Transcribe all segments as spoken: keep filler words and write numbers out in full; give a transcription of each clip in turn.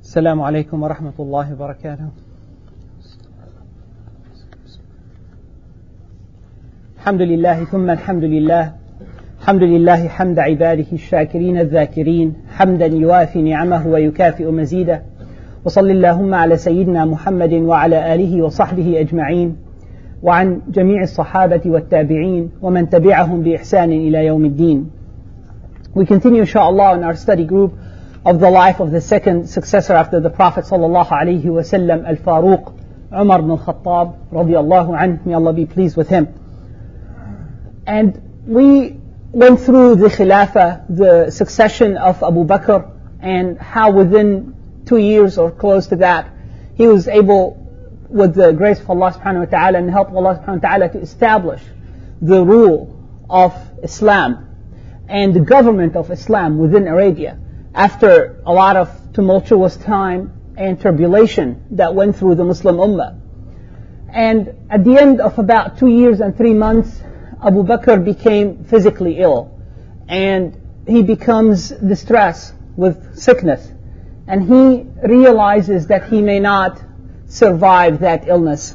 السلام عليكم ورحمة الله وبركاته. الحمد لله ثم الحمد لله، الحمد لله حمد عباده الشاكرين الذاكرين، حمدا يوافي نعمه ويكافئ مزيده، وصل اللهم على سيدنا محمد وعلى آله وصحبه أجمعين، وعن جميع الصحابة والتابعين ومن تبعهم بإحسان إلى يوم الدين. We continue inshallah in our study group of the life of the second successor after the Prophet sallallahu alaihi wasallam, Al-Faruq, Umar ibn al-Khattab radiyallahu anhu, may Allah be pleased with him. And we went through the Khilafah, the succession of Abu Bakr, and how within two years or close to that, he was able, with the grace of Allah subhanahu wa ta'ala and the help of Allah subhanahu wa ta'ala, to establish the rule of Islam and the government of Islam within Arabia, after a lot of tumultuous time and turbulation that went through the Muslim Ummah. And at the end of about two years and three months, Abu Bakr became physically ill, and he becomes distressed with sickness, and he realizes that he may not survive that illness.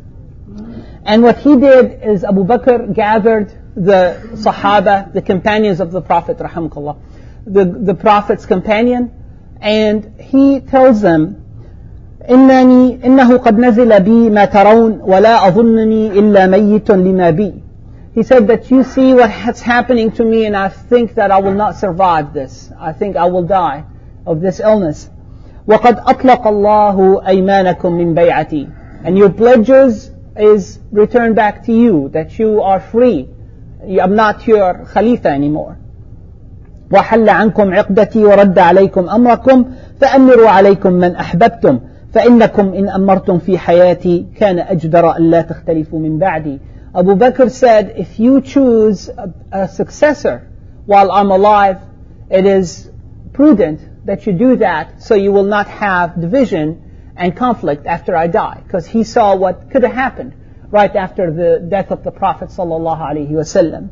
And what he did is Abu Bakr gathered the Sahaba, the companions of the Prophet, rahimahullah, the, the Prophet's companion, and he tells them, إنني إنه قد نزل بي ما ترون ولا أظنني إلا ميت لما بي. He said that you see what's happening to me, and I think that I will not survive this. I think I will die of this illness. وقد أطلق الله أيمانكم من بيعتي. And your pledges is returned back to you, that you are free. I'm not your Khalifa anymore. وحل عنكم عقدتي ورد عليكم أمركم فأمروا عليكم من أحببتم فإنكم إن أمرتم في حياتي كان أجدر أن لا تختلفوا من بعدي. Abu Bakr said, if you choose a, a successor while I'm alive, it is prudent that you do that so you will not have division and conflict after I die. Because he saw what could have happened right after the death of the Prophet sallallahu alaihi wasallam.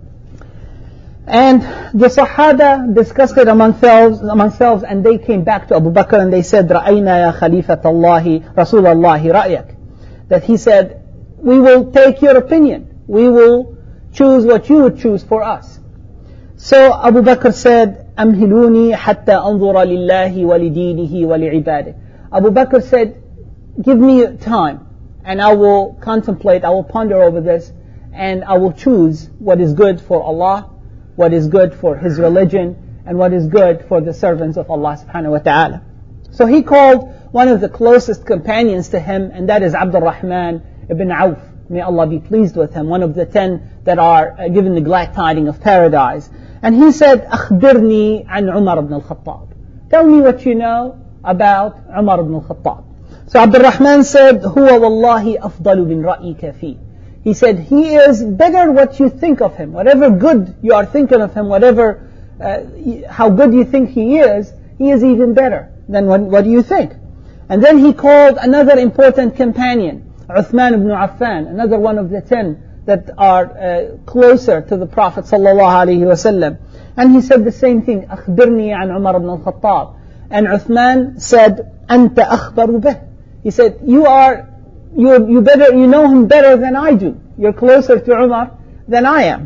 And the Sahaba discussed it among themselves, among themselves, and they came back to Abu Bakr and they said, رَأَيْنَا يَا خَلِيفَةَ اللَّهِ رَسُولَ اللَّهِ رَأْيَكَ. That he said, we will take your opinion. We will choose what you would choose for us. So Abu Bakr said, أَمْهِلُونِي حَتَّى أَنظُرَ لِلَّهِ وَلِدِينِهِ وَلِعِبَادِهِ. Abu Bakr said, give me time, and I will contemplate, I will ponder over this, and I will choose what is good for Allah, what is good for His religion, and what is good for the servants of Allah subhanahu wa ta'ala. So he called one of the closest companions to him, and that is Abdul Rahman ibn Auf. May Allah be pleased with him, one of the ten that are uh, given the glad tidings of paradise. And he said, أخبرني عن عمر ibn al-Khattab. Tell me what you know about Umar ibn al-Khattab. So Abdul Rahman said, هو والله أفضل من رأيك فيه. He said, he is better what you think of him. Whatever good you are thinking of him, whatever, uh, how good you think he is, he is even better than what, what do you think. And then he called another important companion, Uthman ibn Affan, another one of the ten that are uh, closer to the Prophet sallallahu alaihi wasallam. And he said the same thing, أخبرني عن عمر ibn al-Khattab. And Uthman said, أنت أخبر به. He said, you are, you, you better, you know him better than I do. You're closer to Umar than I am.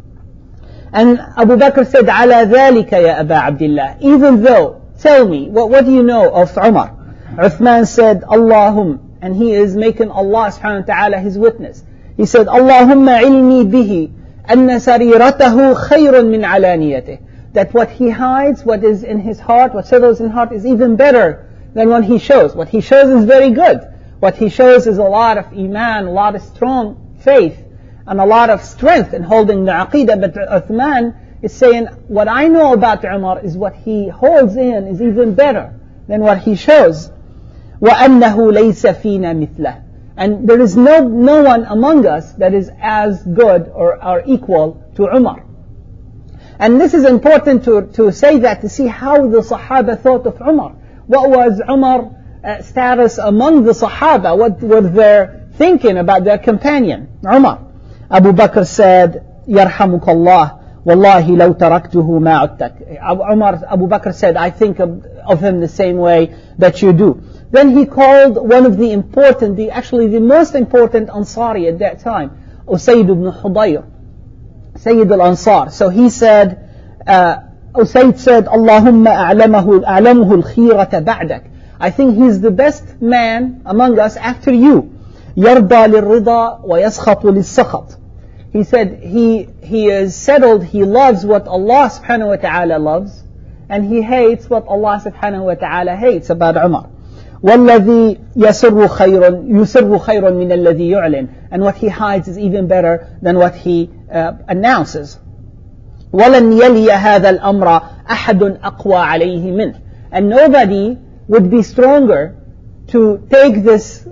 And Abu Bakr said, على ذلك يا أبا عبد الله. Even though, tell me, what, what do you know of Umar? Uthman said, Allahum, and he is making Allah subhanahu wa ta'ala his witness. He said, Allahumma ilmi bihi anna sariratahu khayrun min alaniyatih. That what he hides, what is in his heart, what settles in heart is even better than what he shows. What he shows is very good. What he shows is a lot of iman, a lot of strong faith, and a lot of strength in holding the aqidah. But Uthman is saying, what I know about Umar is what he holds in is even better than what he shows. وَأَنَّهُ لَيْسَ فِينَا مِثْلَهُ. And there is no, no one among us that is as good or, or equal to Umar. And this is important to, to say that, to see how the Sahaba thought of Umar. What was Umar's uh, status among the Sahaba? What were their thinking about their companion, Umar? Abu Bakr said, يَرْحَمُكَ اللَّهُ Wallahi law taraktuhu ma uttak. Umar, Abu Bakr said, I think of, of him the same way that you do. Then he called one of the important, the actually the most important Ansari at that time, Usayd ibn Hudayr, Sayyid al-Ansar. So he said, uh, Usayd said, Allahumma a'lamahu a'lamuhu al-khirata ba'dak. I think he's the best man among us after you. Yarda lil-rida wa yaskhatu lis-sakhat. He said he he is settled, he loves what Allah subhanahu wa ta'ala loves, and he hates what Allah subhanahu wa ta'ala hates about Umar. وَالَّذِي يَسِرُّ خَيْرٌ يُسِرُّ خَيْرٌ مِنَ الَّذِي يُعْلِنُ. And what he hides is even better than what he uh, announces. وَلَنْ يَلِيَ هَذَا الْأَمْرَ أَحَدٌ أَقْوَى عَلَيْهِ مِنْهِ. And nobody would be stronger to take this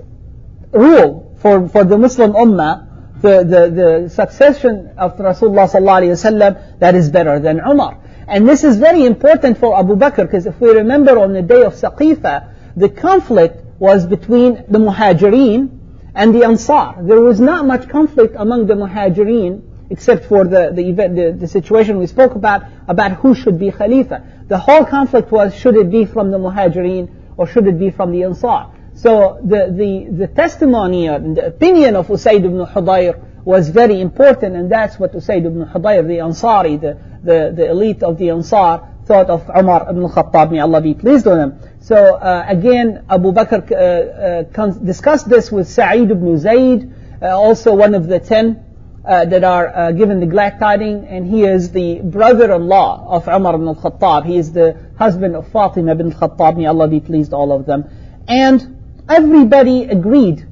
rule for, for the Muslim Ummah, the, the, the succession of Rasulullah sallallahu alayhi wasallam, that is better than Umar. And this is very important for Abu Bakr, because if we remember on the day of Saqifa, the conflict was between the Muhajireen and the Ansar. There was not much conflict among the Muhajireen, except for the, the, event, the, the situation we spoke about, about who should be Khalifa. The whole conflict was, should it be from the Muhajireen or should it be from the Ansar? So the, the, the testimony and the opinion of Usayd ibn Hudayr was very important, and that's what Usayd ibn Hudayr, the Ansari, the, the, the elite of the Ansar, thought of Umar ibn al-Khattab, may Allah be pleased with him. So uh, again, Abu Bakr uh, uh, discussed this with Sa'id ibn Zayd, uh, also one of the ten uh, that are uh, given the glad tidings, and he is the brother-in-law of Umar ibn al-Khattab. He is the husband of Fatima ibn al-Khattab, may Allah be pleased all of them. And everybody agreed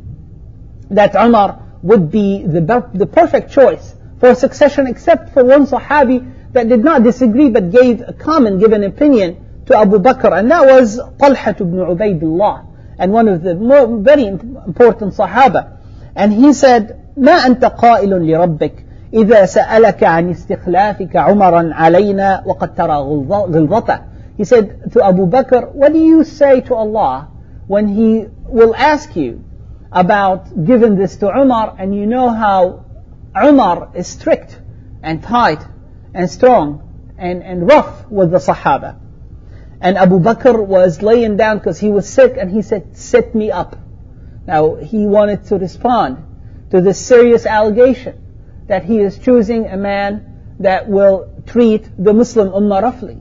that Umar would be the, the perfect choice for succession, except for one Sahabi that did not disagree but gave a common given opinion to Abu Bakr, and that was Talha ibn Ubaydullah, and one of the more, very important Sahaba. And he said, ما أنت قائل لربك إذا سألك عن استخلافك عمرا علينا وقد ترى غلظته. He said to Abu Bakr, what do you say to Allah when He will ask you about giving this to Umar, and you know how Umar is strict and tight and strong and, and rough with the Sahaba. And Abu Bakr was laying down because he was sick, and he said, sit me up. Now he wanted to respond to this serious allegation that he is choosing a man that will treat the Muslim Ummah roughly.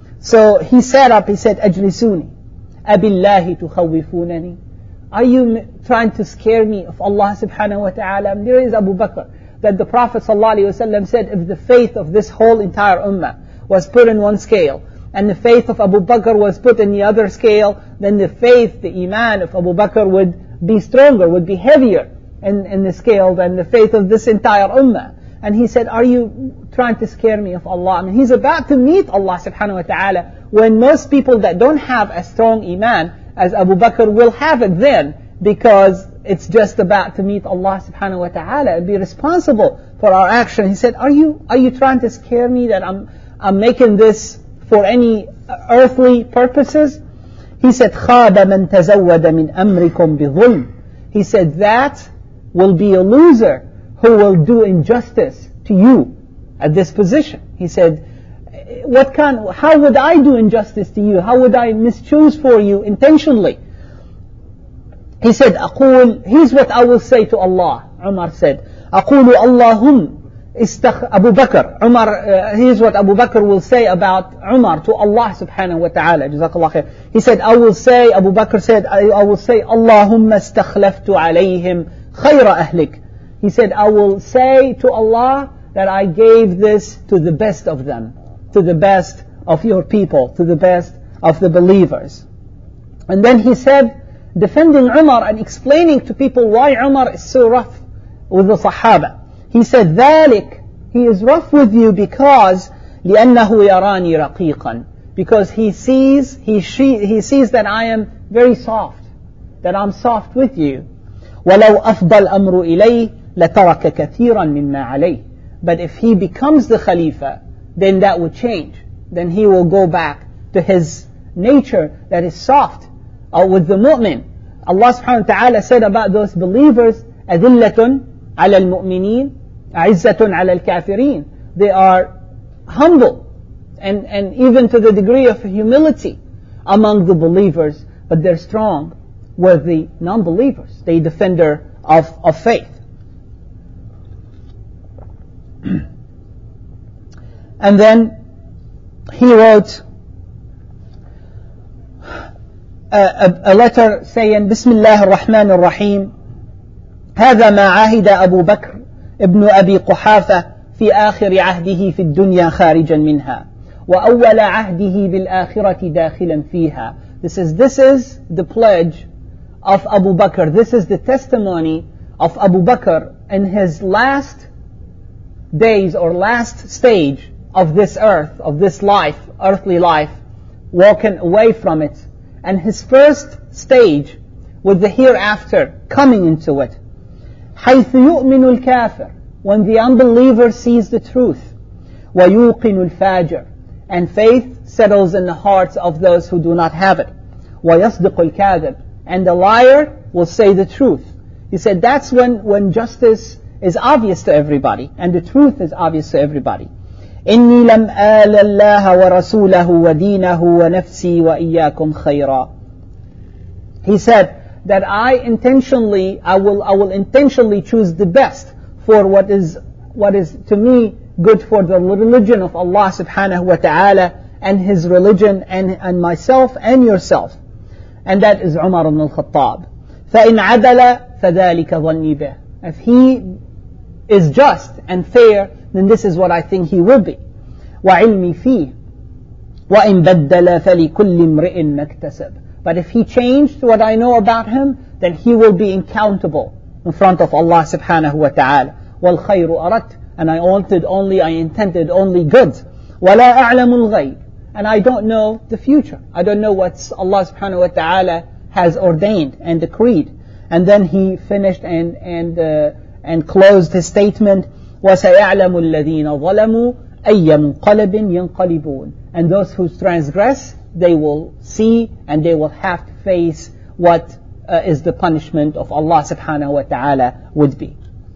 So he sat up, he said, Ajlisuni, Abillahi tukhawwifunani. Are you trying to scare me of Allah subhanahu wa ta'ala? And there is Abu Bakr, that the Prophet sallallahu alayhi wa sallam said, if the faith of this whole entire ummah was put in one scale, and the faith of Abu Bakr was put in the other scale, then the faith, the iman of Abu Bakr would be stronger, would be heavier in, in the scale than the faith of this entire ummah. And he said, are you trying to scare me of Allah? I mean, he's about to meet Allah subhanahu wa ta'ala, when most people that don't have a strong iman as Abu Bakr will have it then, because it's just about to meet Allah subhanahu wa ta'ala and be responsible for our action. He said, are you are you trying to scare me that I'm I'm making this for any earthly purposes? He said, خَابَ مَنْ تَزَوَّدَ مِنْ أَمْرِكُمْ بِظُلْمٍ. He said, that will be a loser who will do injustice to you at this position. He said, what kind, how would I do injustice to you? How would I mischoose for you intentionally? He said, أقول, here's what I will say to Allah. Umar said, أقول اللهم استخ Abu Bakr, Umar, uh, here's what Abu Bakr will say about Umar to Allah subhanahu wa ta'ala. Jazakallah khair. He said, I will say, Abu Bakr said, I, I will say, Allahumma istakhlaftu alayhim khayra ahlik. He said, I will say to Allah that I gave this to the best of them, to the best of your people, to the best of the believers. And then he said, defending Umar and explaining to people why Umar is so rough with the Sahaba. He said, ذلك, he is rough with you because لأنه يراني رقيقا, because he sees he she, he sees that I am very soft, that I'm soft with you. ولو أفضى الأمر إليه لترك كثيرا مما عليه. But if he becomes the Khalifa, then that would change. Then he will go back to his nature that is soft. Or with the mu'min, Allah subhanahu wa ta'ala said about those believers, أذلة على المؤمنين أعزة على الكافرين. They are humble and, and even to the degree of humility among the believers, but they're strong with the non-believers, the defender of, of faith. And then he wrote a, a, a letter saying, Bismillah ar-Rahman ar-Rahim, هذا ما عهد أبو بكر ابن أبي قحافة في آخر عهده في الدنيا خارجا منها وأول عهده بالآخرة داخلا فيها. This is, this is the pledge of Abu Bakr. This is the testimony of Abu Bakr in his last days or last stage of this earth, of this life, earthly life, walking away from it, and his first stage with the hereafter coming into it. حيث يؤمن الكافر, when the unbeliever sees the truth, ويوقن الفاجر, and faith settles in the hearts of those who do not have it, ويصدق الكاذب, and the liar will say the truth. He said that's when, when justice is obvious to everybody, and the truth is obvious to everybody. إني لم آل الله ورسوله ودينه ونفسي وإياكم خيرا. He said that I intentionally, I will, I will intentionally choose the best for what is, what is to me good for the religion of Allah subhanahu wa ta'ala and His religion and, and myself and yourself. And that is Umar ibn al-Khattab. فإن عدل فذلك ظني به. If he is just and fair, then this is what I think he will be. وعلمي فيه وإن بدل فلكل امرئ ما اكتسب. But if he changed what I know about him, then he will be accountable in front of Allah subhanahu wa ta'ala. وَالْخَيْرُ أَرَدْتُ, and I wanted only, I intended only good. وَلَا أَعْلَمُ الْغَيْبِ, and I don't know the future. I don't know what Allah subhanahu wa ta'ala has ordained and decreed. And then he finished and and uh, and closed his statement, وَسَيَعْلَمُ الَّذِينَ ظَلَمُوا أَيَّ مُنْقَلَبٍ يَنْقَلِبُونَ. And those who transgress, they will see and they will have to face what uh, is the punishment of Allah subhanahu wa ta'ala would be.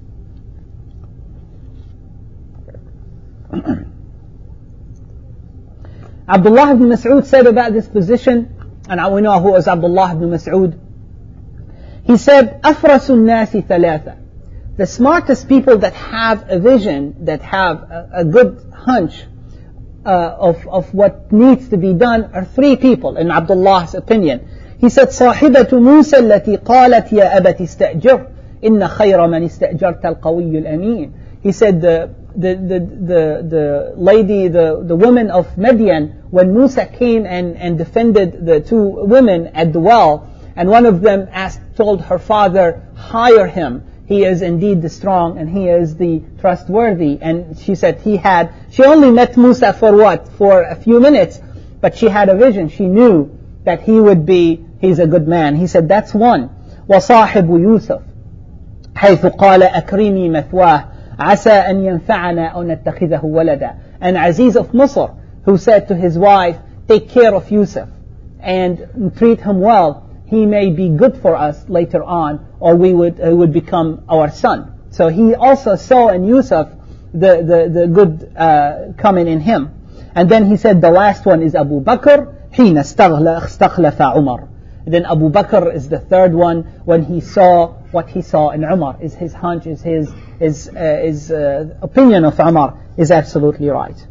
Abdullah ibn Mas'ud said about this position, and we know who was Abdullah ibn Mas'ud. He said, أَفْرَسُ النَّاسِ ثَلَاثًا. The smartest people that have a vision, that have a, a good hunch uh, of, of what needs to be done are three people, in Abdullah's opinion. He said, صاحبة موسى التي قالت يا أبت استأجر إن خير من استأجرت القوي الأمين. He said the the the the, the lady, the, the woman of Midian, when Musa came and, and defended the two women at the well, and one of them asked, told her father, hire him. He is indeed the strong and he is the trustworthy. And she said he had, she only met Musa for what? For a few minutes. But she had a vision. She knew that he would be, he's a good man. He said that's one. وصاحب يوسف حيث قال أكرمي مثواه عسى أن ينفعنا أو نتخذه ولدا. And Aziz of Misr, who said to his wife, take care of Yusuf and treat him well. He may be good for us later on, or we would uh, would become our son. So he also saw in Yusuf the, the, the good uh, coming in him. And then he said the last one is Abu Bakr, حين استخلف عمر. Then Abu Bakr is the third one, when he saw what he saw in Umar. Is his hunch, is his, his, uh, his uh, opinion of Umar is absolutely right.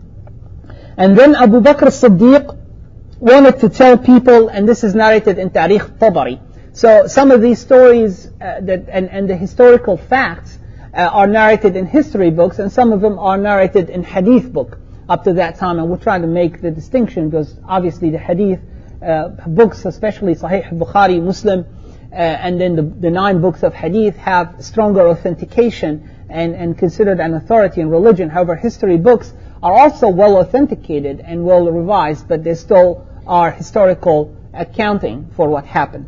And then Abu Bakr as-Siddiq wanted to tell people, and this is narrated in Tarikh Tabari. So some of these stories uh, that and, and the historical facts uh, are narrated in history books, and some of them are narrated in hadith book up to that time. And we're trying to make the distinction because obviously the hadith uh, books, especially Sahih Bukhari, Muslim, uh, and then the, the nine books of hadith have stronger authentication and, and considered an authority in religion. However, history books are also well authenticated and well revised, but they still are historical accounting for what happened.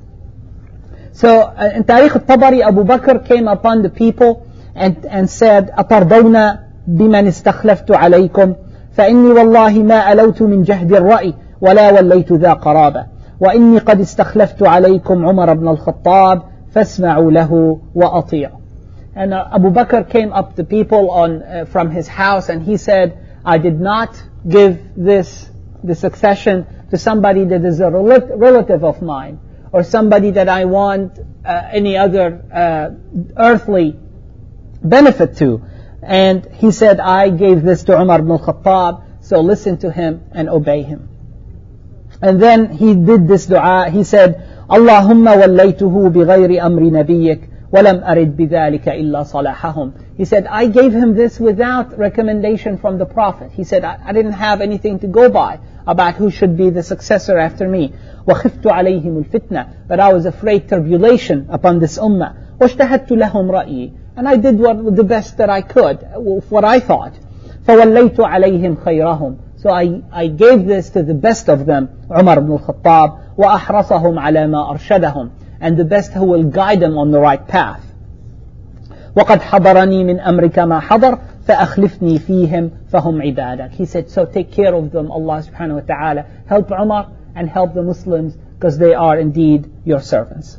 So uh, in Tarikh al-Tabari, Abu Bakr came upon the people and, and said, أَتَرْضَوْنَ بِمَنِ اسْتَخْلَفْتُ عَلَيْكُمْ فَإِنِّي وَاللَّهِ مَا أَلَوْتُ مِنْ جَهْدِ الرَّأِي وَلَا وَلَّيْتُ ذَا قَرَابَةٍ وَإِنِّي قَدْ اسْتَخْلَفْتُ عَلَيْكُمْ عُمَرَ بْنَ الْخَطَّابِ فَاسْمَعُوا لَهُ وَأَطِيعُوا. And uh, Abu Bakr came up to people on uh, from his house and he said, I did not give this, the succession to somebody that is a relative of mine, or somebody that I want uh, any other uh, earthly benefit to. And he said, I gave this to Umar ibn al-Khattab, so listen to him and obey him. And then he did this dua. He said, Allahumma wallaytuhu bighayri amri nabiyyik walam arid bidhalika illa salahahum. He said, I gave him this without recommendation from the Prophet. He said, I, I didn't have anything to go by about who should be the successor after me. وَخِفْتُ عَلَيْهِمُ الْفِتْنَةِ. But I was afraid tribulation upon this ummah. وَاجْتَهَدْتُ لَهُمْ رَأْيِي. And I did what, the best that I could, what I thought. فَوَلَّيْتُ عَلَيْهِمْ خَيْرَهُم. So I, I gave this to the best of them, Umar ibn al-Khattab, وَأَحْرَصَهُمْ عَلَى مَا أَرْشَدَهُم. And the best who will guide them on the right path. وَقَدْ حَضَرَنِي مِنْ أَمْرِكَ مَا حَضَرْ فَأَخْلِفْنِي فِيهِمْ فَهُمْ عِبَادَكَ. He said, so take care of them, Allah subhanahu wa ta'ala. Help Umar and help the Muslims, because they are indeed your servants.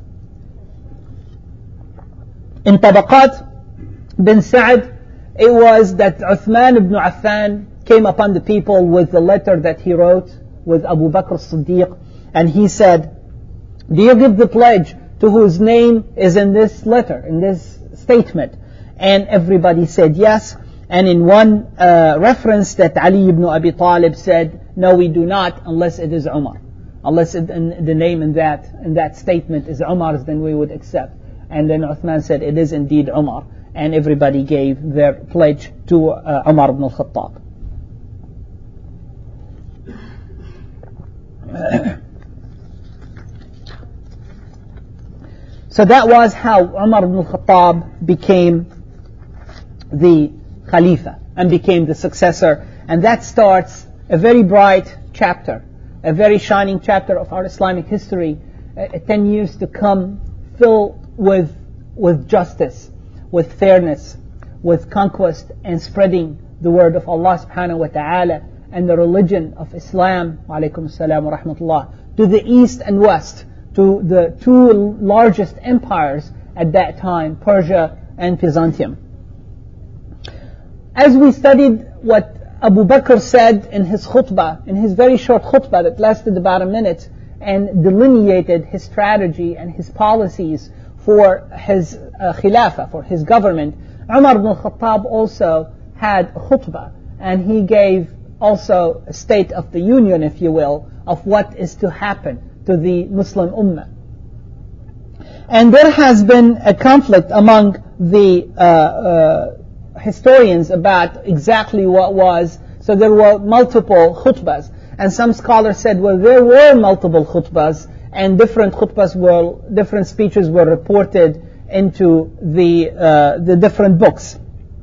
In Tabaqat bin Sa'd, it was that Uthman ibn Affan came upon the people with the letter that he wrote with Abu Bakr as-Siddiq, and he said, do you give the pledge to whose name is in this letter, in this statement? And everybody said yes. And in one uh, reference that Ali ibn Abi Talib said, no, we do not, unless it is Umar. Unless it, in, the name in that, in that statement is Umar's, then we would accept. And then Uthman said, it is indeed Umar. And everybody gave their pledge to uh, Umar ibn al-Khattab. So that was how Umar ibn al-Khattab became the Khalifa and became the successor. And that starts a very bright chapter, a very shining chapter of our Islamic history, uh, ten years to come, filled with, with justice, with fairness, with conquest and spreading the word of Allah subhanahu wa ta'ala and the religion of Islam, wa alaykum assalam wa rahmatullah, to the east and west, to the two largest empires at that time, Persia and Byzantium. As we studied what Abu Bakr said in his khutbah, in his very short khutbah that lasted about a minute, and delineated his strategy and his policies for his uh, khilafah, for his government, Umar ibn al-Khattab also had a khutbah, and he gave also a state of the union, if you will, of what is to happen to the Muslim ummah. And there has been a conflict among the uh, uh, historians about exactly what was. So there were multiple khutbahs, and some scholars said, well, there were multiple khutbahs, and different khutbahs were, different speeches were reported into the uh, the different books.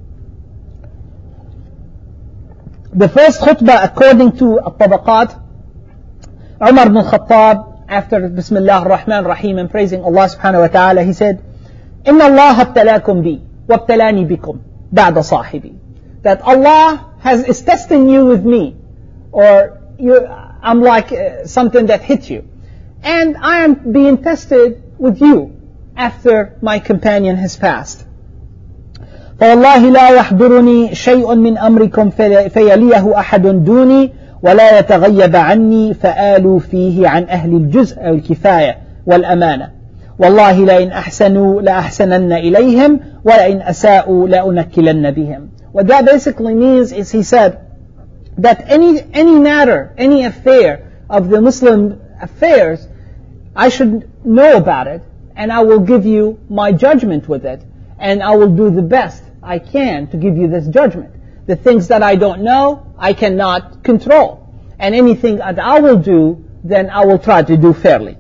The first khutbah, according to At-Tabaqat, Umar ibn al-Khattab, after Bismillah ar-Rahman ar-Rahim and praising Allah subhanahu wa ta'ala, he said, Inna Allah abtalakum bi, wabtalani bikum, ba'da sahibi. That Allah has, is testing you with me, or you, I'm like uh, something that hit you. And I am being tested with you after my companion has passed. فَوَاللَّهِ لَا يَحْضُرُنِي شَيْءٌ مِّنْ أَمْرِكُمْ فَيَلِيَهُ أَحَدٌ دُونِي ولا يتغيب عني فآلوا فيه عن أهل الجزء والكفاية والأمانة والله لئن أحسنوا لأحسنن إليهم ولئن أساءوا لأنكلن بهم. What that basically means is, he said that any any matter, any affair of the Muslim affairs, I should know about it, and I will give you my judgment with it, and I will do the best I can to give you this judgment. The things that I don't know, I cannot control. And anything that I will do, then I will try to do fairly.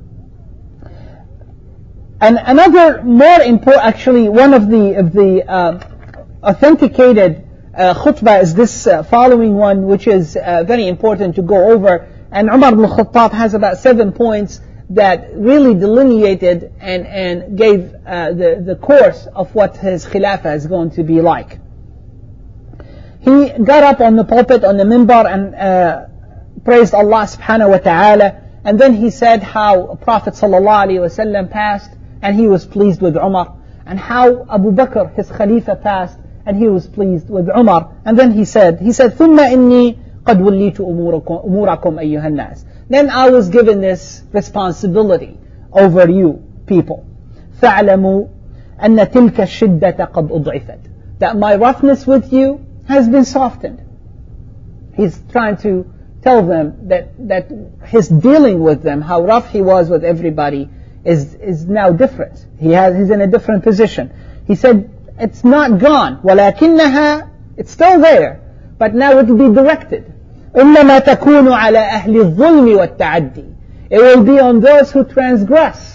And another more important, actually, one of the of the uh, authenticated uh, khutbah is this uh, following one, which is uh, very important to go over. And Umar ibn al-Khattab has about seven points that really delineated and, and gave uh, the, the course of what his khilafah is going to be like. He got up on the pulpit, on the minbar, and uh, praised Allah subhanahu wa ta'ala. And then he said how Prophet sallallahu alaihi wasallam passed, and he was pleased with Umar. And how Abu Bakr, his Khalifa, passed, and he was pleased with Umar. And then he said, he said, ثُمَّ إِنِّي قَدْ وَلِّيتُ أُمُورَكُمْ أُمُورَكُمْ أَيُّهَا النَّاسِ. Then I was given this responsibility over you people. فَاعْلَمُوا أَنَّ تِلْكَ الشِّدَّةَ قَدْ أُضْعِفَتْ. That my roughness with you has been softened. He's trying to tell them that, that his dealing with them, how rough he was with everybody, is, is now different. He has, he's in a different position. He said, it's not gone. وَلَكِنَّهَا, it's still there, but now it will be directed. إِنَّمَا تَكُونُ عَلَى أَهْلِ الظُّلْمِ وَالتَّعَدِّي. It will be on those who transgress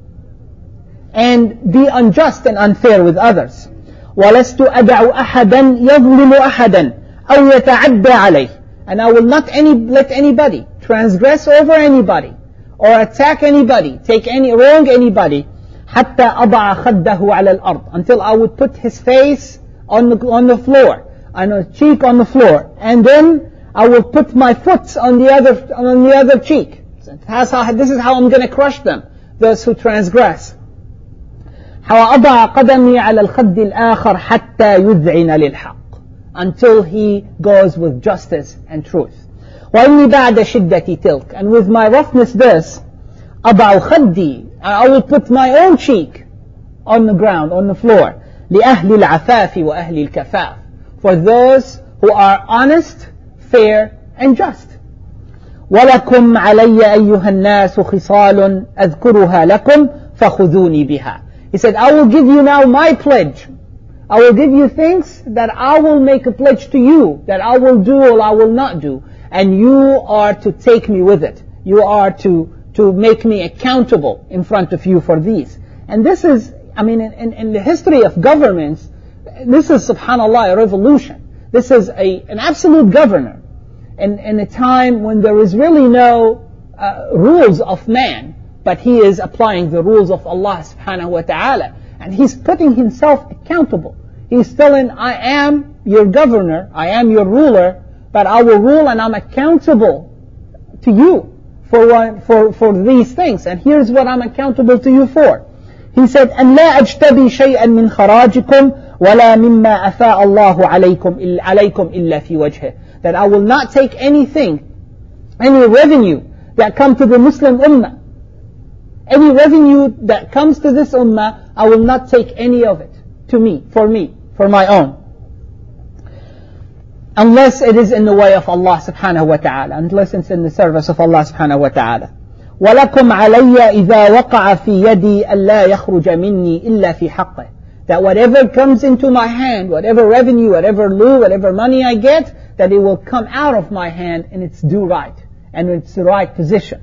and be unjust and unfair with others. وَلَسْتُ أَدَعُ أَحَدًا يَظْلِمُ أَحَدًا أَوْ يَتَعَدَّى عَلَيْهِ. And I will not any, let anybody transgress over anybody or attack anybody, take any, wrong anybody, حَتَّى أَضَعَ خَدَّهُ عَلَى الْأَرْضِ, until I would put his face on the, on the floor, and his cheek on the floor, and then I will put my foot on the other, on the other cheek. That's how, this is how I'm going to crush them, those who transgress. وَأَضَعَ قَدَمِي عَلَى الْخَدِّ الْآخَرِ حَتَّى يُذْعِنَ لِلْحَقِّ, until he goes with justice and truth. وَإِنِّي بَعْدَ شِدَّةِ تِلْكَ. And with my roughness this, أَضَعُ خَدِّي, I will put my own cheek on the ground, on the floor. لِأَهْلِ الْعَفَافِ وَأَهْلِ الْكَفَافِ. For those who are honest, fair, and just. وَلَكُمْ عَلَيَّ أَيُّهَا النَّاسُ خِصَالٌ أَذْكُرُهَا لَكُمْ فَخُذُونِي بِهَا. He said, I will give you now my pledge. I will give you things that I will make a pledge to you, that I will do or I will not do. And you are to take me with it. You are to, to make me accountable in front of you for these. And this is, I mean, in, in the history of governments, this is, subhanAllah, a revolution. This is a, an absolute governor. In, in a time when there is really no uh, rules of man, but he is applying the rules of Allah subhanahu wa ta'ala. And he's putting himself accountable. He's telling, I am your governor, I am your ruler, but I will rule and I'm accountable to you for, one, for, for these things. And here's what I'm accountable to you for. He said, أَنْ لَا أَجْتَبِي شَيْئًا مِنْ خَرَاجِكُمْ وَلَا مِمَّا أَفَاءَ اللَّهُ عَلَيْكُمْ عَلَيْكُمْ إِلَّا فِي وَجْهِهِ. That I will not take anything, any revenue that come to the Muslim ummah. Any revenue that comes to this ummah, I will not take any of it to me, for me, for my own. Unless it is in the way of Allah subhanahu wa ta'ala, unless it's in the service of Allah subhanahu wa ta'ala. وَلَكُمْ عَلَيَّ إِذَا وَقَعَ فِي يَدِي أَلَّا يَخْرُجَ مِنِّي إِلَّا فِي حَقِّهِ. That whatever comes into my hand, whatever revenue, whatever lieu, whatever money I get, that it will come out of my hand in its due right, and its the right position.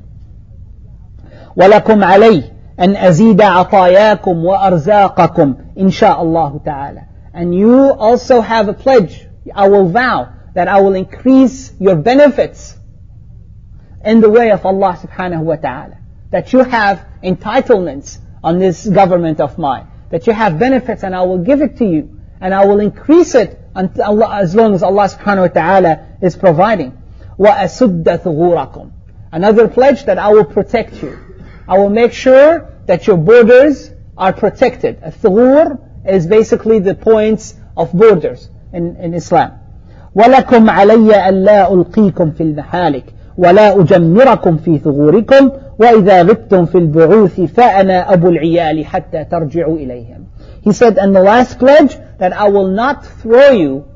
وَلَكُمْ عَلَيْهِ أَنْ أَزِيدَ عَطَايَاكُمْ وَأَرْزَاقَكُمْ إِنْ شَاءَ اللَّهُ تَعَالَى. And you also have a pledge, I will vow that I will increase your benefits in the way of Allah subhanahu wa ta'ala. That you have entitlements on this government of mine. That you have benefits and I will give it to you. And I will increase it until Allah, as long as Allah subhanahu wa ta'ala is providing. وَأَسُدَّ ثُغُورَكُمْ. Another pledge, that I will protect you. I will make sure that your borders are protected. Al-thughur is basically the points of borders in, in Islam. وَلَكُمْ عَلَيَّ أَلَّا أُلْقِيكُمْ فِي الْمَحَالِكِ وَلَا أُجَمِّرَكُمْ فِي ثُغُورِكُمْ وَإِذَا غِبْتُمْ فِي الْبُعُوثِ فَأَنَا أَبُو الْعِيَالِ حَتَّى تَرْجِعُوا إِلَيْهِمْ. He said, and the last pledge, that I will not throw you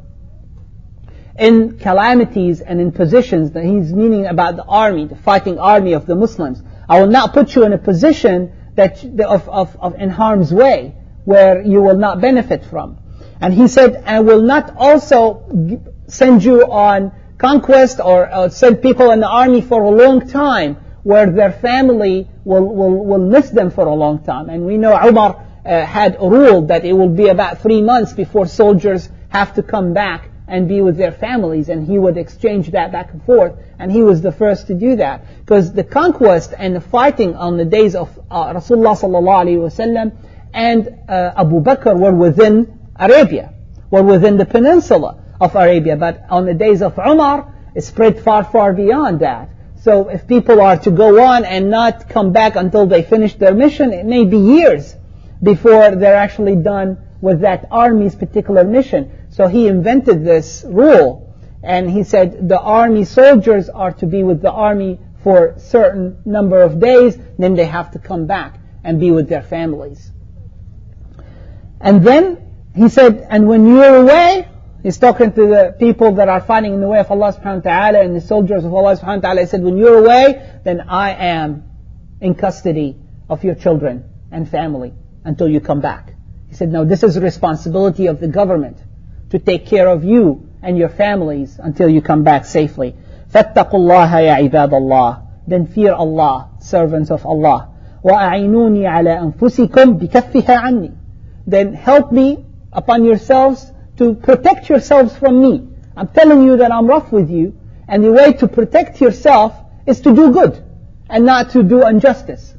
in calamities and in positions, that he's meaning about the army, the fighting army of the Muslims. I will not put you in a position that of, of, of in harm's way, where you will not benefit from. And he said, I will not also send you on conquest or uh, send people in the army for a long time, where their family will, will, will miss them for a long time. And we know Umar uh, had a rule that it will be about three months before soldiers have to come back and be with their families, and he would exchange that back and forth, and he was the first to do that. Because the conquest and the fighting on the days of uh, Rasulullah sallallahu alaihi wasallam and uh, Abu Bakr were within Arabia, were within the peninsula of Arabia, but on the days of Umar, it spread far, far beyond that. So if people are to go on and not come back until they finish their mission, it may be years before they're actually done with that army's particular mission. So he invented this rule, and he said the army soldiers are to be with the army for a certain number of days, then they have to come back and be with their families. And then he said, and when you're away, he's talking to the people that are fighting in the way of Allah subhanahu wa ta'ala and the soldiers of Allah subhanahu wa ta'ala, he said, when you're away, then I am in custody of your children and family until you come back. He said, now this is the responsibility of the government to take care of you and your families until you come back safely. فَاتَّقُوا اللَّهَ يَا عِبَادَ اللَّهِ Then fear Allah, servants of Allah. وَأَعِنُونِي عَلَىٰ أَنفُسِكُمْ بِكَفِّهَا عَنِّي Then help me upon yourselves to protect yourselves from me. I'm telling you that I'm rough with you, and the way to protect yourself is to do good and not to do injustice.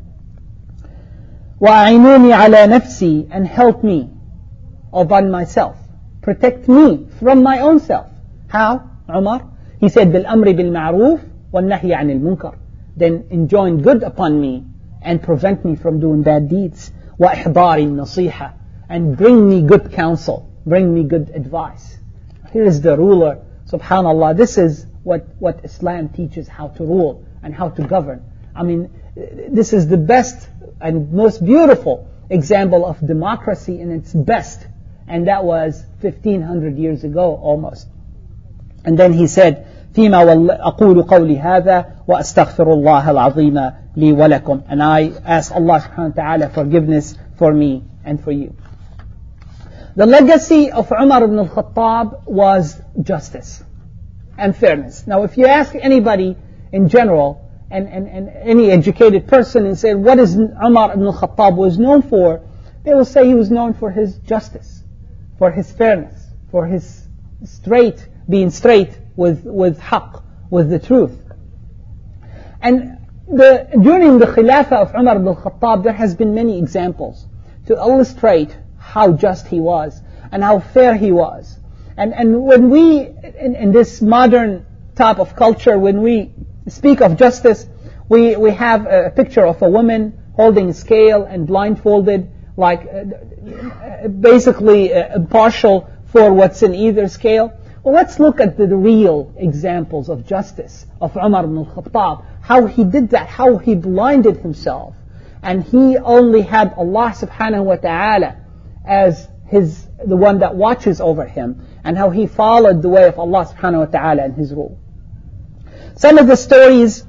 وَأَعِنُونِي عَلَىٰ نَفْسِي And help me upon myself. Protect me from my own self. How, Umar? He said, بِالْأَمْرِ بِالْمَعْرُوفِ وَالنَّهْيِ عَنِ الْمُنْكَرِ Then enjoin good upon me and prevent me from doing bad deeds. وَإِحْضَارِ النَّصِيحَةِ And bring me good counsel, bring me good advice. Here is the ruler, subhanallah. This is what, what Islam teaches, how to rule and how to govern. I mean, this is the best and most beautiful example of democracy in its best. And that was fifteen hundred years ago almost. And then he said, فيما أقول قولي هذا وأستغفر الله العظيم لي ولكم And I ask Allah subhanahu wa ta'ala forgiveness for me and for you. The legacy of Umar ibn al-Khattab was justice and fairness. Now if you ask anybody in general, and, and, and any educated person, and say, what is Umar ibn al-Khattab was known for? They will say he was known for his justice, for his fairness, for his straight, being straight with, with haqq, with the truth. And the, during the Khilafah of Umar ibn al-Khattab, there has been many examples to illustrate how just he was and how fair he was. And, and when we, in, in this modern type of culture, when we speak of justice, we, we have a picture of a woman holding a scale and blindfolded, like uh, basically uh, impartial for what's in either scale. Well, let's look at the, the real examples of justice of Umar ibn al-Khattab, how he did that, how he blinded himself, and he only had Allah subhanahu wa ta'ala as his, the one that watches over him, and how he followed the way of Allah subhanahu wa ta'ala and his rule. Some of the stories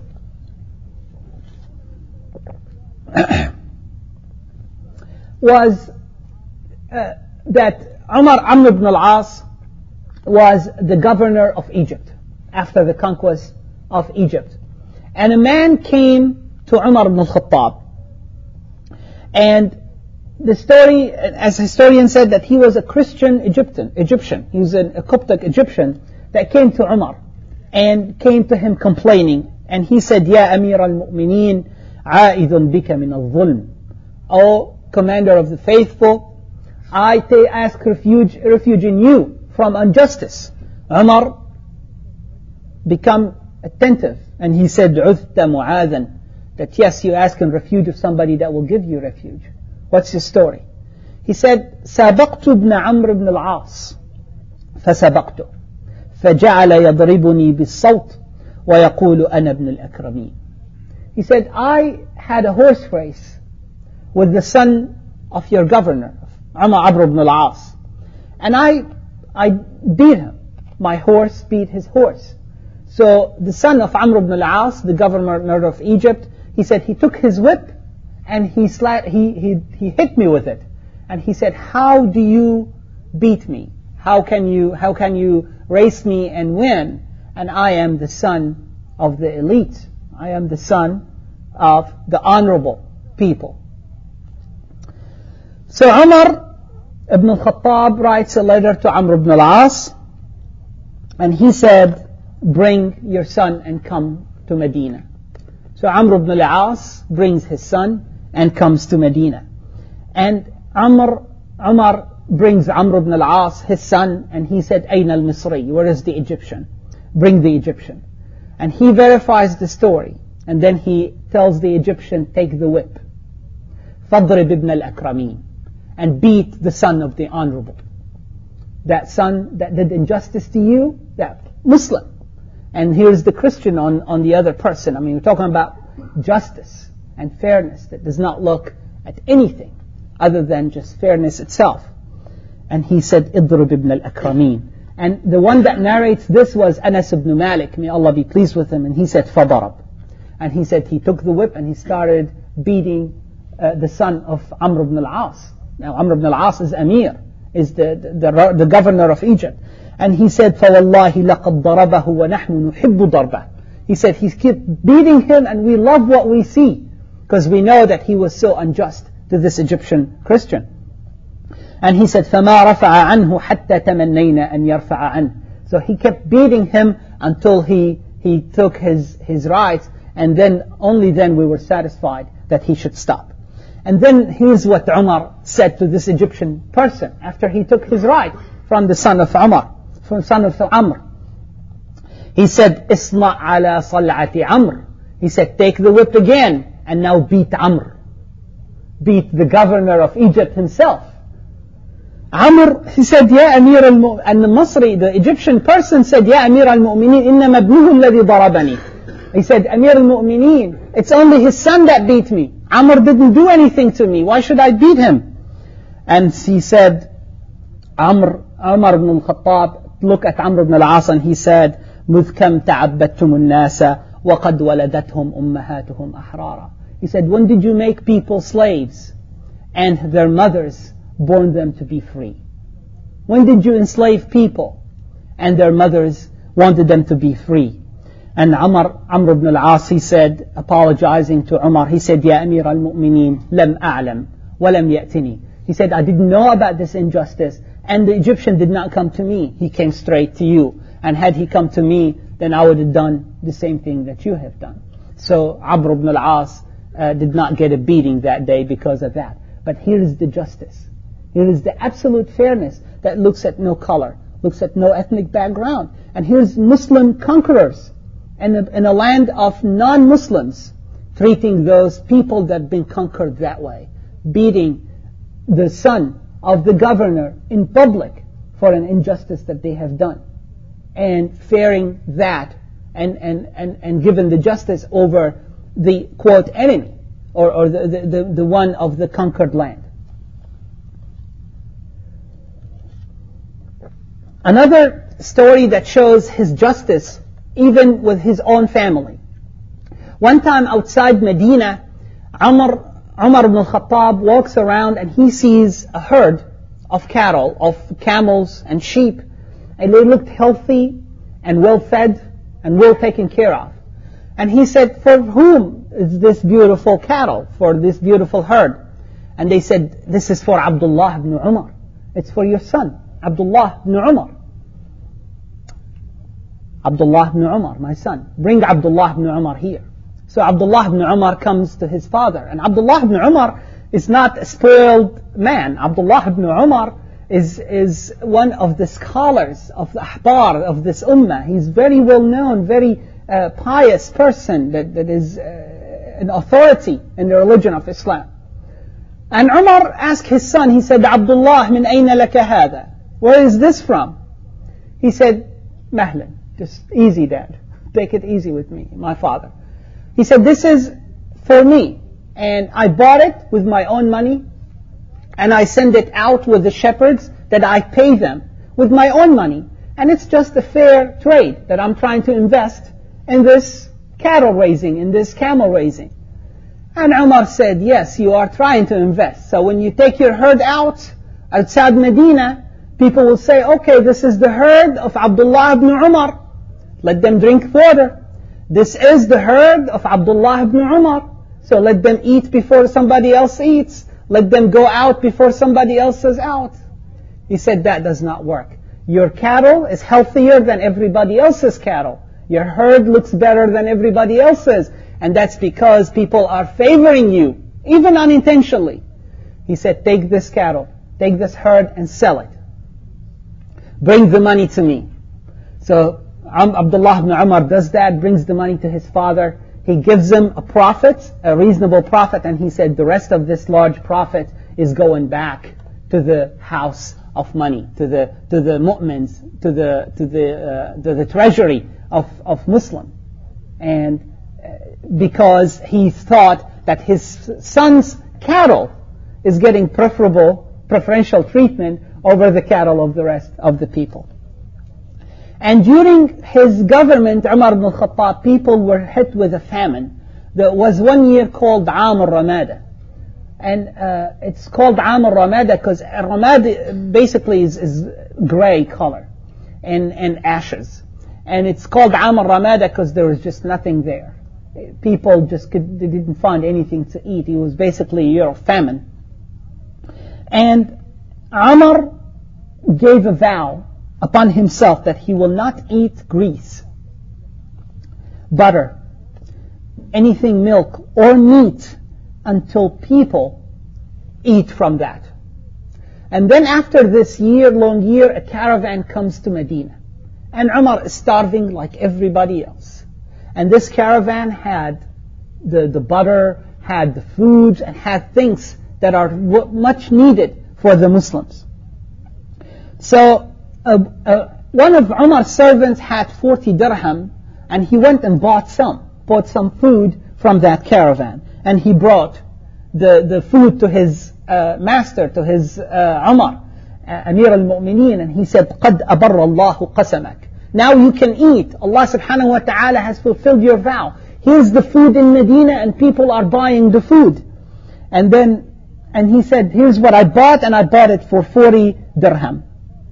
was uh, that Umar Amr ibn al-As was the governor of Egypt after the conquest of Egypt. And a man came to Umar ibn al-Khattab. And the story, as historians said, that he was a Christian Egyptian. Egyptian. He was an, a Coptic Egyptian that came to Umar and came to him complaining. And he said, Ya Amir al-Mu'mineen, عائذ بك من الظلم. O Commander of the Faithful, I ask refuge, refuge in you from injustice. Umar become attentive and he said, عُذْتَ مُعَاذًا, that yes, you ask in refuge of somebody that will give you refuge. What's your story? He said, سابقت ابن عمرو بن العاص فسبقته فجعل يضربني بالصوت ويقول أنا ابن الأكرمين. He said, I had a horse race with the son of your governor, Amr ibn al-As, and I, I beat him. My horse beat his horse. So the son of Amr ibn al-As, the governor of Egypt, he said he took his whip and he, sla- he, he, he hit me with it. And he said, how do you beat me? How can you, how can you race me and win? And I am the son of the elite. I am the son of the honorable people. So Umar ibn al-Khattab writes a letter to Amr ibn al-As, and he said, bring your son and come to Medina. So Amr ibn al-As brings his son and comes to Medina. And Amr, Umar brings Amr ibn al-As, his son, and he said, Ayn al-Misri, where is the Egyptian? Bring the Egyptian. And he verifies the story. And then he tells the Egyptian, take the whip. فَضْرِبْ ibn al-Akramin. and beat the son of the honorable. That son that did injustice to you, that Muslim. And here's the Christian on, on the other person. I mean, we're talking about justice and fairness that does not look at anything other than just fairness itself. And he said, اضرب ابن الأكرمين. And the one that narrates this was Anas ibn Malik, may Allah be pleased with him, and he said, فضرب. And he said he took the whip and he started beating uh, the son of Amr ibn al-As. Now Amr ibn al-As is Amir, is the, the, the, the governor of Egypt. And he said, فَوَاللَّهِ لَقَدْ ضَرَبَهُ وَنَحْنُ نُحِبُّ ضَرْبَهُ. He said, he kept beating him and we love what we see, because we know that he was so unjust to this Egyptian Christian. And he said, فَمَا رَفَعَ عَنْهُ حَتَّى تَمَنَّيْنَا أَنْ يَرْفَعَ عَنْهُ. So he kept beating him until he, he took his, his rights, and then, only then we were satisfied that he should stop. And then here's what Umar said to this Egyptian person after he took his right from the son of Umar, from the son of Amr. He said, "Isma' ala sal'ati Amr." He said, take the whip again and now beat Amr. Beat the governor of Egypt himself. Amr, he said, Ya Amir al-Mu'minin, and the Masri, the Egyptian person said, Ya Amir al-Mu'minin, innama ibnuhu alladhi darabani. He said, Amir al-Mu'minin, it's only his son that beat me. Amr didn't do anything to me. Why should I beat him? And he said, Amr, Umar ibn al-Khattab, look at Amr ibn al-As, and he said, مُذْ كَمْ تَعَبَّدْتُمُ النَّاسَ وَقَدْ وَلَدَتْهُمْ أُمَّهَاتُهُمْ أَحْرَارًا. He said, when did you make people slaves and their mothers born them to be free? When did you enslave people and their mothers wanted them to be free? And Umar, Amr ibn al-As, he said, apologizing to Umar, he said, Ya Amir al-Mu'minin, lam a'lam, wa lam ya'tini. He said, I didn't know about this injustice, and the Egyptian did not come to me. He came straight to you. And had he come to me, then I would have done the same thing that you have done. So Amr ibn al-As uh, did not get a beating that day because of that. But here is the justice. Here is the absolute fairness that looks at no color, looks at no ethnic background. And here's Muslim conquerors in a, in a land of non-Muslims treating those people that have been conquered that way, beating the son of the governor in public for an injustice that they have done, and fearing that and, and, and, and given the justice over the, quote, enemy, or, or the, the, the, the one of the conquered land. Another story that shows his justice even with his own family. One time outside Medina, Umar, Umar ibn al-Khattab walks around and he sees a herd of cattle, of camels and sheep, and they looked healthy and well fed and well taken care of. And he said, for whom is this beautiful cattle, for this beautiful herd? And they said, this is for Abdullah ibn Umar. It's for your son, Abdullah ibn Umar. Abdullah ibn Umar, my son. Bring Abdullah ibn Umar here. So Abdullah ibn Umar comes to his father. And Abdullah ibn Umar is not a spoiled man. Abdullah ibn Umar is, is one of the scholars of the ahbar of this ummah. He's very well known, very uh, pious person that, that is uh, an authority in the religion of Islam. And Umar asked his son, he said, Abdullah, min ayna laka hada? Where is this from? He said, Mahlan, just easy, Dad. Take it easy with me, my father. He said, this is for me, and I bought it with my own money, and I send it out with the shepherds that I pay them with my own money, and it's just a fair trade that I'm trying to invest in this cattle raising, in this camel raising. And Umar said, yes, you are trying to invest. So when you take your herd out outside Medina, people will say, okay, this is the herd of Abdullah ibn Umar. Let them drink water. This is the herd of Abdullah ibn Umar. So let them eat before somebody else eats. Let them go out before somebody else is out. He said, that does not work. Your cattle is healthier than everybody else's cattle. Your herd looks better than everybody else's. And that's because people are favoring you, even unintentionally. He said, take this cattle, take this herd and sell it. Bring the money to me. So Abdullah ibn Umar does that, brings the money to his father. He gives him a profit, a reasonable profit, and he said, the rest of this large profit is going back to the house of money, to the to the mu'mins, to the to the uh, to the treasury of of Muslim, and uh, because he thought that his son's cattle is getting preferable preferential treatment over the cattle of the rest of the people. And during his government, Umar ibn al-Khattab, people were hit with a famine. There was one year called Aam al-Ramada. And uh, it's called Aam al-Ramada because Ramada basically is, is gray color and, and ashes. And it's called Aam al-Ramada because there was just nothing there. People just could, they didn't find anything to eat. It was basically a year of famine. And Umar gave a vow upon himself that he will not eat grease, butter, anything milk or meat until people eat from that. And then after this year-long year, a caravan comes to Medina. And Umar is starving like everybody else. And this caravan had the, the butter, had the foods, and had things that are much needed for the Muslims. So uh, uh, one of Umar's servants had forty dirham, and he went and bought some, bought some food from that caravan. And he brought the, the food to his uh, master, to his uh, Umar, uh, Amir al-Mu'mineen, and he said, قَدْ أَبَرَّ اللَّهُ قَسَمَكَ. Now you can eat. Allah subhanahu wa ta'ala has fulfilled your vow. Here's the food in Medina, and people are buying the food. And then And he said, here's what I bought, and I bought it for forty dirham.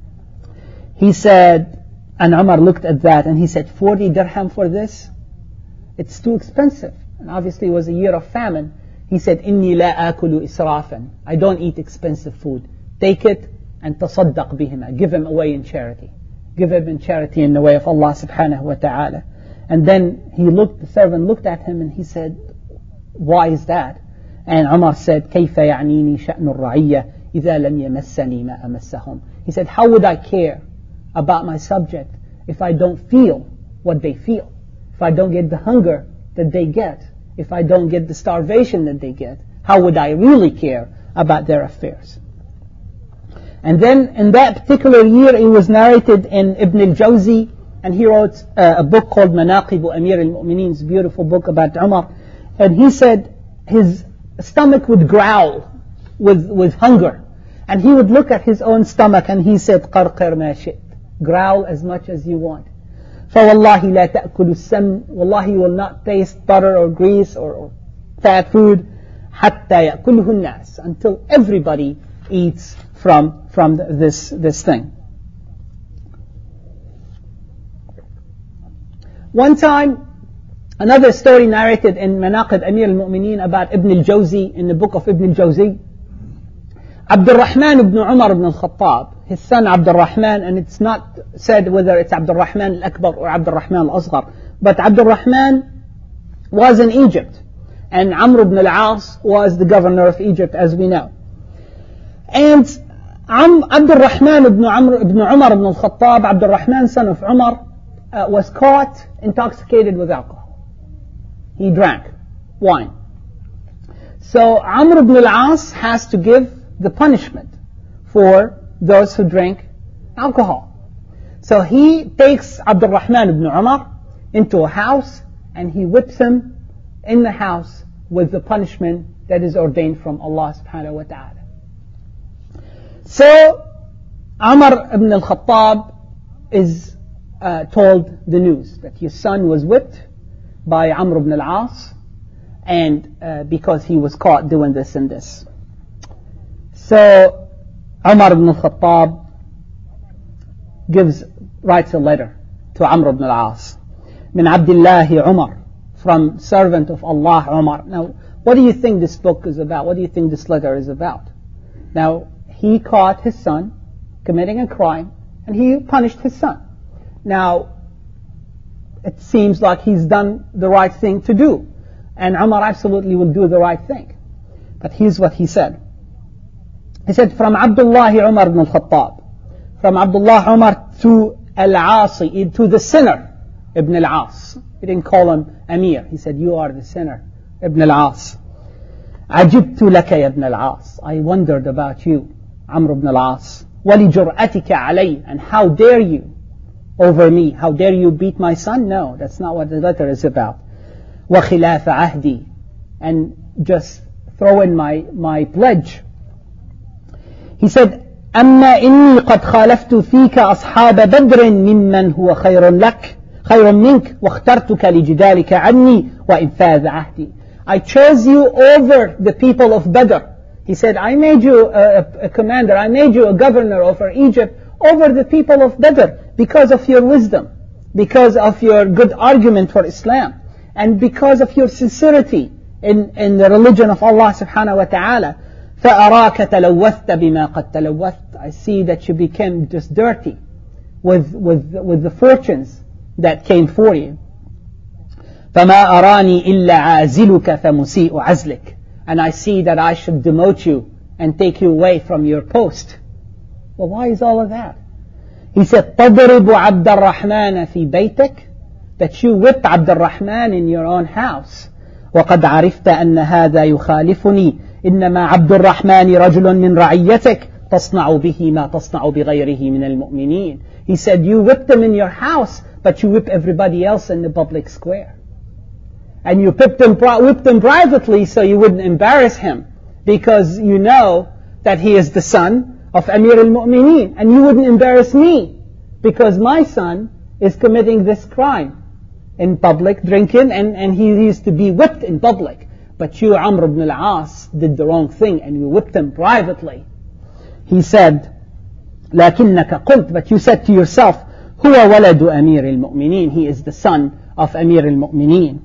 He said, and Umar looked at that, and he said, forty dirham for this? It's too expensive. And obviously it was a year of famine. He said, إِنِّي لَا آكُلُ إِسْرَافًا. I don't eat expensive food. Take it and tasaddaq bihima. Give him away in charity. Give him in charity in the way of Allah subhanahu wa ta'ala. And then he looked, the servant looked at him, and he said, why is that? And Umar said, كيف يعنيني شأن الرعية إذا لم يمسني ما أمسهم. He said, how would I care about my subject if I don't feel what they feel? If I don't get the hunger that they get? If I don't get the starvation that they get? How would I really care about their affairs? And then in that particular year, it was narrated in Ibn al-Jawzi, and he wrote uh, a book called Manaqib Amir al-Mu'mineen. It's a beautiful book about Umar. And he said his stomach would growl with, with hunger. And he would look at his own stomach, and he said, قَرْقِرْ مَا شِئْتَ. Growl as much as you want. فَوَاللَّهِ لَا تَأْكُلُ السَّمْنَ. Wallahi, you will not taste butter or grease or, or fat food. حَتَّى يَأْكُلْهُ النَّاسِ. Until everybody eats from, from this, this thing. One time, another story narrated in Manaqib Amir al-Mu'mineen about Ibn al-Jawzi, in the book of Ibn al-Jawzi. Abdul Rahman ibn Umar ibn al-Khattab, his son Abdul Rahman, and it's not said whether it's Abdul Rahman al-Akbar or Abdul Rahman al-Asghar, but Abdul Rahman was in Egypt, and Amr ibn al-As was the governor of Egypt, as we know. And um, Abdul Rahman ibn, Amr, ibn Umar ibn al-Khattab, Abdul Rahman, son of Umar, uh, was caught intoxicated with alcohol. He drank wine. So Amr ibn al-As has to give the punishment for those who drink alcohol. So he takes Abdul Rahman ibn Umar into a house, and he whips him in the house with the punishment that is ordained from Allah subhanahu wa ta'ala. So Umar ibn al-Khattab is uh, told the news that his son was whipped by Amr ibn al-As, and uh, because he was caught doing this and this. So Umar ibn al-Khattab gives, writes a letter to Amr ibn al-As. Min Abdillahi Umar, from servant of Allah Umar. Now, what do you think this book is about? What do you think this letter is about? Now, he caught his son committing a crime, and he punished his son. Now, it seems like he's done the right thing to do, and Umar absolutely will do the right thing. But here's what he said. He said, from Abdullah Umar ibn al-Khattab, from Abdullah Umar to Al-Asi, to the sinner, Ibn al-As. He didn't call him Amir. He said, you are the sinner, Ibn al-As. عجبت لك يا ابن العاص. I wondered about you, Amr ibn al-As, وَلِجُرْأَتِكَ عَلَيْهِ, and how dare you over me? How dare you beat my son? No, that's not what the letter is about. وَخِلَافَ عَهْدِي, and just throw in my, my pledge. He said, أما إني قد خالفت فيك أصحاب بدر ممن هو خير لك خير منك واخترتك لجدالك عني وإن فاز عهدي. I chose you over the people of Badr. He said, I made you a, a commander, I made you a governor over Egypt, over the people of Badr, because of your wisdom, because of your good argument for Islam, and because of your sincerity in, in the religion of Allah subhanahu wa ta'ala. فَأَرَاكَ تَلَوَّثْتَ بِمَا قَدْ تَلَوَّثْتَ. I see that you became just dirty with, with, with the fortunes that came for you. فَمَا أَرَانِي إِلَّا عَازِلُكَ فَمُسِيءُ عَزْلِكَ. And I see that I should demote you and take you away from your post. Well, why is all of that? He said, تَضْرِبُ عَبْدَ الرَّحْمَنَ فِي بَيْتِكَ, that you whipped Abd al-Rahman in your own house. وَقَدْ عَرِفْتَ أَنَّ هَذَا يُخَالِفُنِي إنما عبد الرحمن رجل من رعيتك تصنع به ما تصنع بغيره من المؤمنين. He said, you whipped them in your house, but you whip everybody else in the public square. And you whipped them, whipped them privately so you wouldn't embarrass him, because you know that he is the son of Amir al-Mu'mineen, and you wouldn't embarrass me because my son is committing this crime in public, drinking, and, and he used to be whipped in public. But you, Amr ibn al-As, did the wrong thing and you whipped him privately. He said, لكنك قلت, but you said to yourself, هو ولد أمير المؤمنين, he is the son of Amir al-Mu'mineen.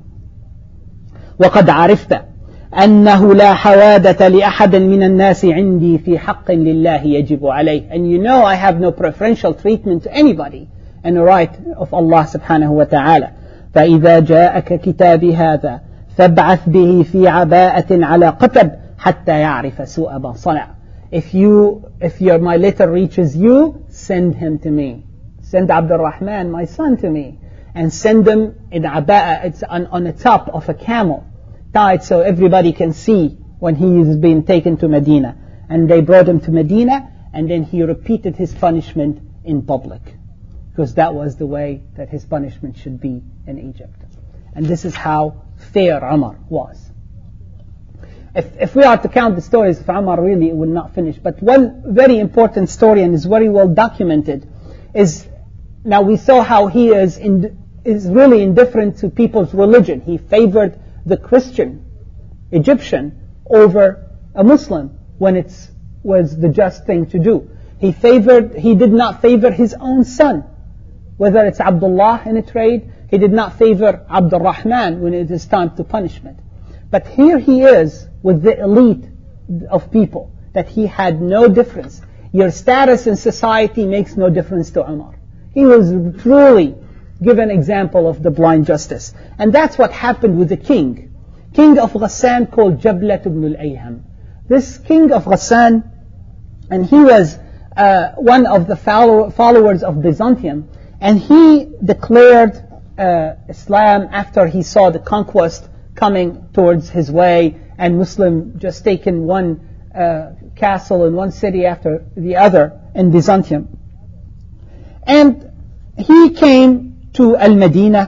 وقد عرفت أنه لا حوادة لأحد من الناس عندي في حق لله يجب عليه. And you know I have no preferential treatment to anybody and the right of Allah subhanahu wa ta'ala. فإذا جاءك كتابي هذا فابعث به في عباءة على قتب حتى يعرف سوء ما صنع. If you, if your, my letter reaches you, send him to me. Send Abd al-Rahman, my son, to me. And send him in aba'a, it's on, on the top of a camel, tied so everybody can see when he is being taken to Medina. And they brought him to Medina, and then he repeated his punishment in public. Because that was the way that his punishment should be in Egypt. And this is how fair Umar was. If, if we are to count the stories of Umar, really it will not finish. But one very important story, and is very well documented, is, now we saw how he is, in, is really indifferent to people's religion. He favored the Christian Egyptian over a Muslim when it was the just thing to do. He favored, he did not favor his own son, whether it's Abdullah in a trade. He did not favor Abd al-Rahman when it is time to punishment. But here he is with the elite of people, that he had no difference. Your status in society makes no difference to Umar. He was truly given example of the blind justice. And that's what happened with the king. King of Ghassan called Jablat ibn al-Ayham. This king of Ghassan, and he was uh, one of the follow followers of Byzantium, and he declared Uh, Islam after he saw the conquest coming towards his way, and Muslim just taken one uh, castle and one city after the other in Byzantium. And he came to Al-Madinah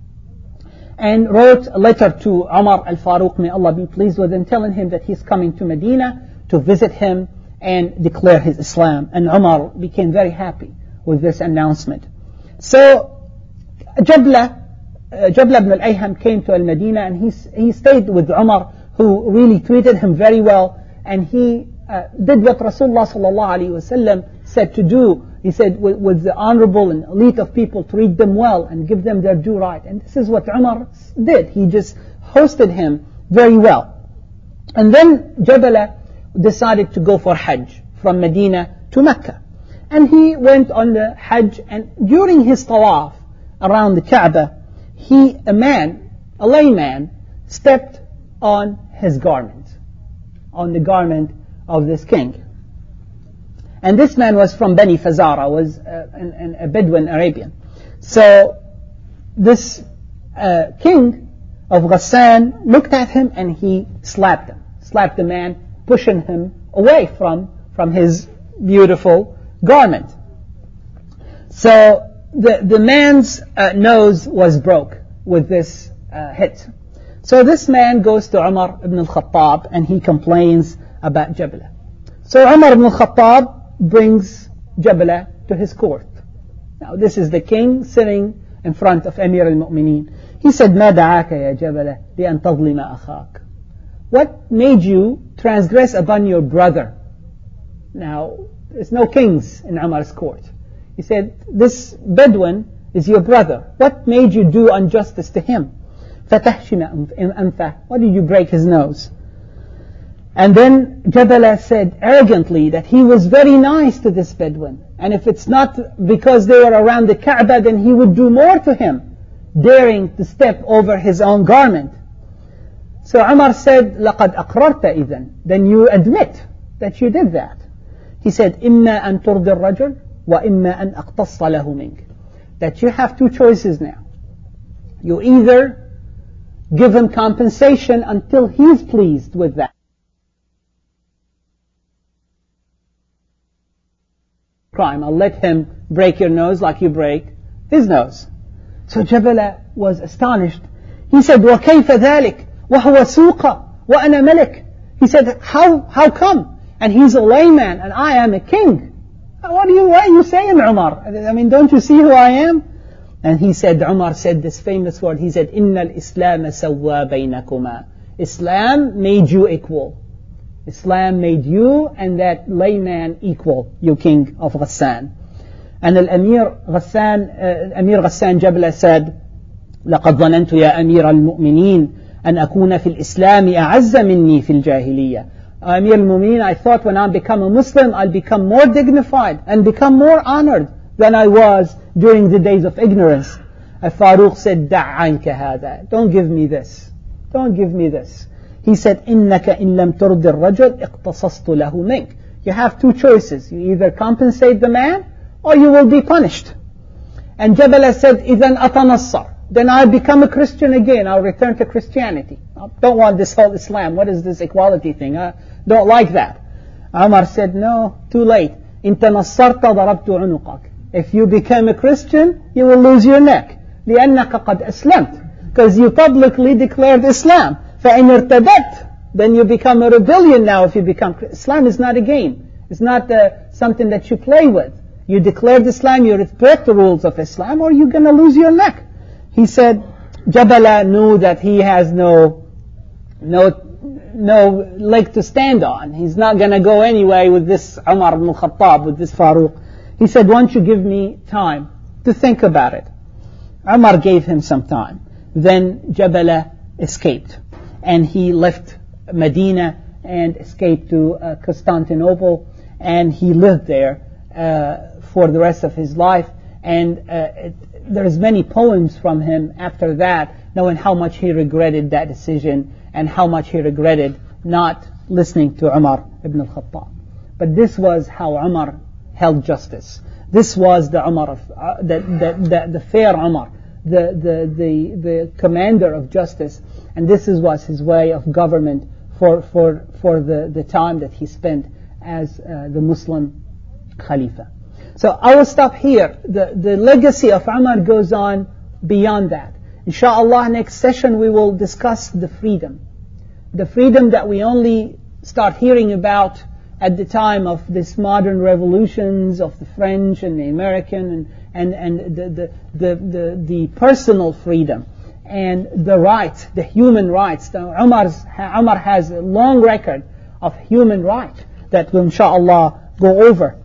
and wrote a letter to Umar al-Faruq, may Allah be pleased with him, telling him that he's coming to Medina to visit him and declare his Islam. And Umar became very happy with this announcement. So Jabla, uh, Jabla ibn al-Ayham came to Al-Madinah, and he, he stayed with Umar, who really treated him very well, and he uh, did what Rasulullah sallallahu alaihi wasallam said to do. He said with, with the honorable and elite of people, treat them well and give them their due right. And this is what Umar did. He just hosted him very well. And then Jabala decided to go for Hajj from Medina to Mecca. And he went on the Hajj, and during his tawaf around the Kaaba, he, a man, a layman, stepped on his garment, on the garment of this king. And this man was from Bani Fazara, was uh, an, an, a Bedouin Arabian. So this uh, king of Ghassan looked at him and he slapped him, slapped the man, pushing him away from, from his beautiful garment. So the, the man's uh, nose was broke with this uh, hit. So this man goes to Umar ibn al-Khattab and he complains about Jabala. So Umar ibn al-Khattab brings Jabala to his court. Now this is the king sitting in front of Amir al-Mu'mineen. He said, مَا دَعَاكَ يَا جَبَلَ لِأَنْ تَظْلِمَ أَخَاكَ. What made you transgress upon your brother? Now, there's no kings in Umar's court. He said, this Bedouin is your brother. What made you do injustice to him? فَتَحْشِمَ أَنْفَهُ. Why did you break his nose? And then Jabala said arrogantly that he was very nice to this Bedouin. And if it's not because they were around the Kaaba, then he would do more to him, daring to step over his own garment. So Umar said, لَقَدْ أَقْرَرْتَ إِذًا. Then you admit that you did that. He said, إِمَّا أَن تُرْضِ الرَّجُلِ وَإِمَّا أَن أَقْتَصَّ لَهُ مِنْكَ. That you have two choices now. You either give him compensation until he's pleased with that. Crime. I'll let him break your nose like you break his nose. So Jabala was astonished. He said, وَكَيْفَ ذَلِكَ وَهُوَ سُوقَ وَأَنَا مَلِكٌ. He said, how, how come? And he's a layman and I am a king. What are you, what are you saying, Umar? I mean, don't you see who I am? And he said, Umar said this famous word. He said, إِنَّ الْإِسْلَامَ سَوَّى بَيْنَكُمَا. Islam made you equal. Islam made you and that layman equal, you king of Ghassan. And Al-Amir Ghassan, uh, Amir Ghassan Jabala said, لَقَدْ ظَنَنْتُ يَا أَمِيرَ الْمُؤْمِنِينَ أَنْ أَكُونَ فِي الْإِسْلَامِ أَعَزَّ مِنِّي فِي الْجَاهِلِيَّةِ. Amir al-Mu'mineen, I thought when I become a Muslim, I'll become more dignified and become more honored than I was during the days of ignorance. Al-Faruq said, دَعْ عَنْكَ هَذَا. Don't give me this. Don't give me this. He said, إِنَّكَ إِن لَمْ تُرْدِ الرَّجُلِ اقْتَصَصْتُ لَهُ مِنْكَ. You have two choices. You either compensate the man or you will be punished. And Jabala said, إِذَنْ أَتَنَصَّرْ. Then I'll become a Christian again. I'll return to Christianity. I don't want this whole Islam. What is this equality thing? I don't like that. Umar said, no, too late. إِن تَنَصَّرْتَ ضَرَبْتُ عُنُقَكَ. If you become a Christian, you will lose your neck. لِأَنَّكَ قَدْ أَسْلَمْتَ. Because you publicly declared Islam. فَإِنْ ارْتَدَتْ. Then you become a rebellion now if you become Christian. Islam is not a game. It's not uh, something that you play with. You declared Islam, you respect the rules of Islam, or you're going to lose your neck. He said, Jabala knew that he has no, no, no leg to stand on. He's not going to go anyway with this Umar ibn al-Khattab, with this Faruq. He said, won't you give me time to think about it? Umar gave him some time. Then Jabala escaped. And he left Medina and escaped to uh, Constantinople. And he lived there uh, for the rest of his life. And uh, it, there's many poems from him after that, knowing how much he regretted that decision and how much he regretted not listening to Umar ibn al-Khattab. But this was how Umar held justice. This was the Umar of uh, the, the, the, the fair Umar, the, the, the, the commander of justice. And this is, was his way of government for, for, for the, the time that he spent as uh, the Muslim Khalifa. So I will stop here. The, the legacy of Umar goes on beyond that. Inshallah, next session we will discuss the freedom. The freedom that we only start hearing about at the time of this modern revolutions of the French and the American and, and, and the, the, the, the, the personal freedom and the rights, the human rights. Umar's, Umar has a long record of human rights that will inshallah go over.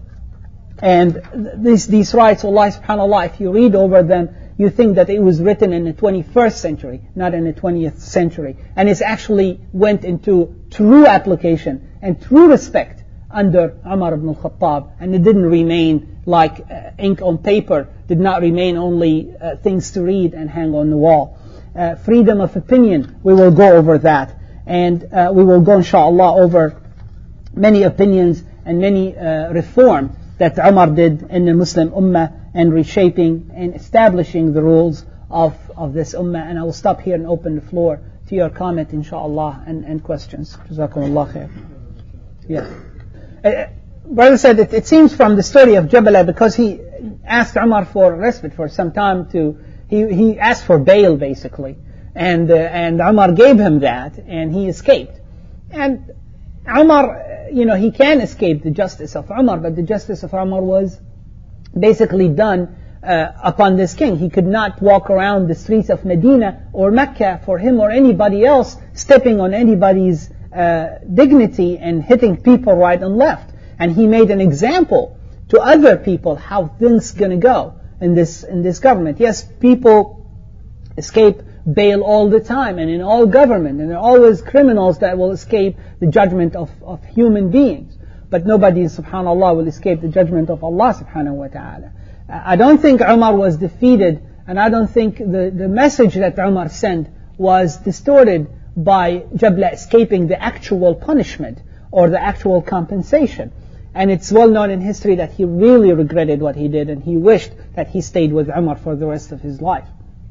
And these, these rights, Allah subhanahu wa ta'ala, if you read over them, you think that it was written in the twenty-first century, not in the twentieth century. And it actually went into true application and true respect under Umar ibn al-Khattab. And it didn't remain like uh, ink on paper, did not remain only uh, things to read and hang on the wall. Uh, freedom of opinion, we will go over that. And uh, we will go inshallah over many opinions and many uh, reform that Umar did in the Muslim Ummah and reshaping and establishing the rules of, of this Ummah. And I will stop here and open the floor to your comment, inshallah, and, and questions. Jazakumullah khair. Yeah. Uh, brother said that it seems from the story of Jabala, because he asked Umar for respite for some time to, he, he asked for bail basically, and uh, and Umar gave him that, and he escaped. And Umar, you know, he can escape the justice of Umar, but the justice of Umar was basically done uh, upon this king. He could not walk around the streets of Medina or Mecca for him or anybody else, stepping on anybody's uh, dignity and hitting people right and left. And he made an example to other people how things going to go in this in this government. Yes, people escape bail all the time, and in all government, and there are always criminals that will escape the judgment of, of human beings. But nobody, subhanAllah, will escape the judgment of Allah subhanahu wa ta'ala. I don't think Umar was defeated, and I don't think the, the message that Umar sent was distorted by Jabla escaping the actual punishment or the actual compensation. And it's well known in history that he really regretted what he did, and he wished that he stayed with Umar for the rest of his life.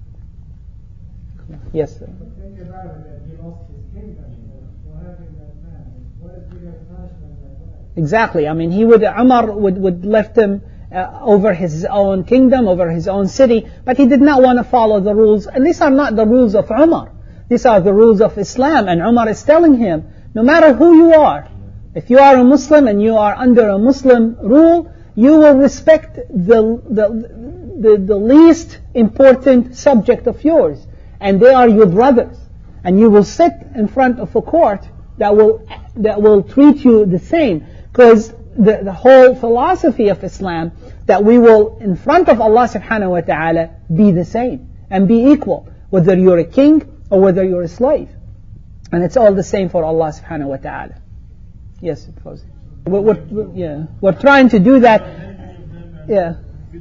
Yes, sir. Think about it, that he lost his kingdom for having that man. What is bigger punishment than that? Exactly. I mean, he would, Umar would, would left him uh, over his own kingdom, over his own city, but he did not want to follow the rules. And these are not the rules of Umar. These are the rules of Islam. And Umar is telling him, no matter who you are, if you are a Muslim and you are under a Muslim rule, you will respect the, the, the, the least important subject of yours. And they are your brothers. And you will sit in front of a court that will that will treat you the same. Because the, the whole philosophy of Islam, that we will, in front of Allah subhanahu wa ta'ala, be the same and be equal, whether you're a king or whether you're a slave. And it's all the same for Allah subhanahu wa ta'ala. Yes, it was. We're, we're, yeah, we're trying to do that. Yeah.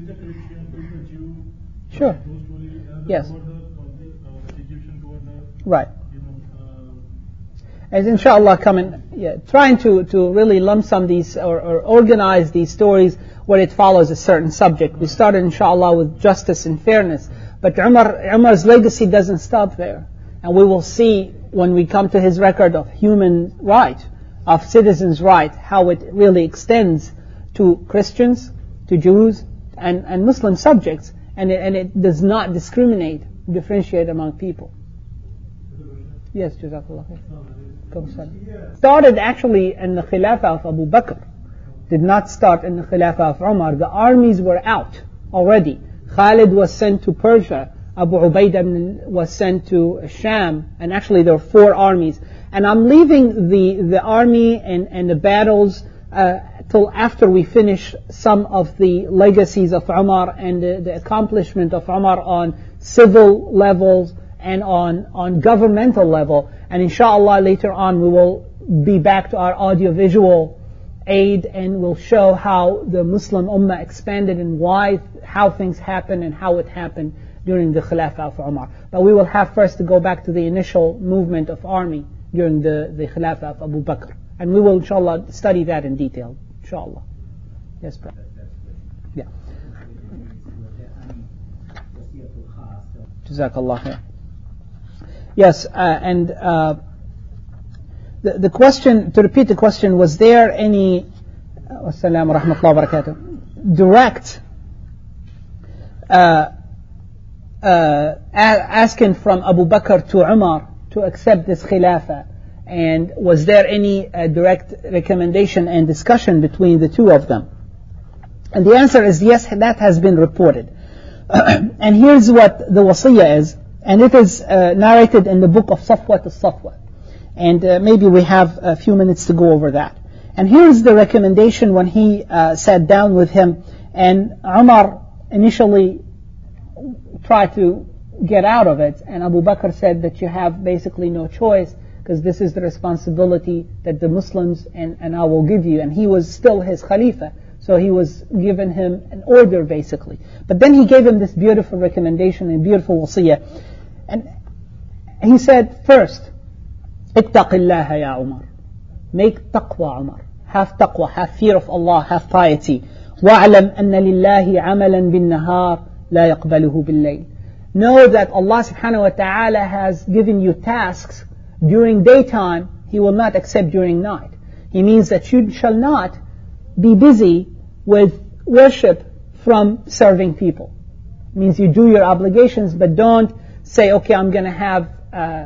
Sure. Yes. Right. As inshallah coming, yeah, trying to, to really lump sum these or, or organize these stories where it follows a certain subject. We started inshallah with justice and fairness, but Umar, Umar's legacy doesn't stop there. And we will see when we come to his record of human right, of citizens' right, how it really extends to Christians, to Jews, and, and Muslim subjects, and it, and it does not discriminate, differentiate among people. Yes, Jazakallah khair. Started actually in the Khilafah of Abu Bakr. Did not start in the Khilafah of Umar. The armies were out already. Khalid was sent to Persia. Abu Ubaidah was sent to Sham. And actually there were four armies. And I'm leaving the, the army and, and the battles uh, till after we finish some of the legacies of Umar and the, the accomplishment of Umar on civil levels and on, on governmental level. And inshallah later on we will be back to our audiovisual aid and we'll show how the Muslim Ummah expanded and why, how things happened and how it happened during the Khilafah of Umar. But we will have first to go back to the initial movement of army during the, the Khilafah of Abu Bakr. And we will inshallah study that in detail. Inshallah. Yes, brother. Yeah. Jazakallah khair. Yes, uh, and uh, the, the question, to repeat the question, was there any wassalamu rahmatullahi wa barakatuh, direct uh, uh, asking from Abu Bakr to Umar to accept this khilafah, and was there any uh, direct recommendation and discussion between the two of them? And the answer is yes, that has been reported. And here's what the wasiyah is. And it is uh, narrated in the book of Safwat al-Safwa. And uh, maybe we have a few minutes to go over that. And here's the recommendation when he uh, sat down with him. And Umar initially tried to get out of it. And Abu Bakr said that you have basically no choice, because this is the responsibility that the Muslims and, and I will give you. And he was still his Khalifa. So he was giving him an order basically. But then he gave him this beautiful recommendation and beautiful wasiyah. And he said, first, اتق الله يا عمر. Make taqwa, Umar. Have taqwa, have fear of Allah, have piety. وَاعْلَمْ أَنَّ لِلَّهِ عَمَلًا بِالنَّهَارِ لَا يَقْبَلُهُ بِاللَّيْلِ. Know that Allah subhanahu wa ta'ala has given you tasks during daytime, He will not accept during night. He means that you shall not be busy with worship from serving people. It means you do your obligations, but don't say, okay, I'm going to have uh,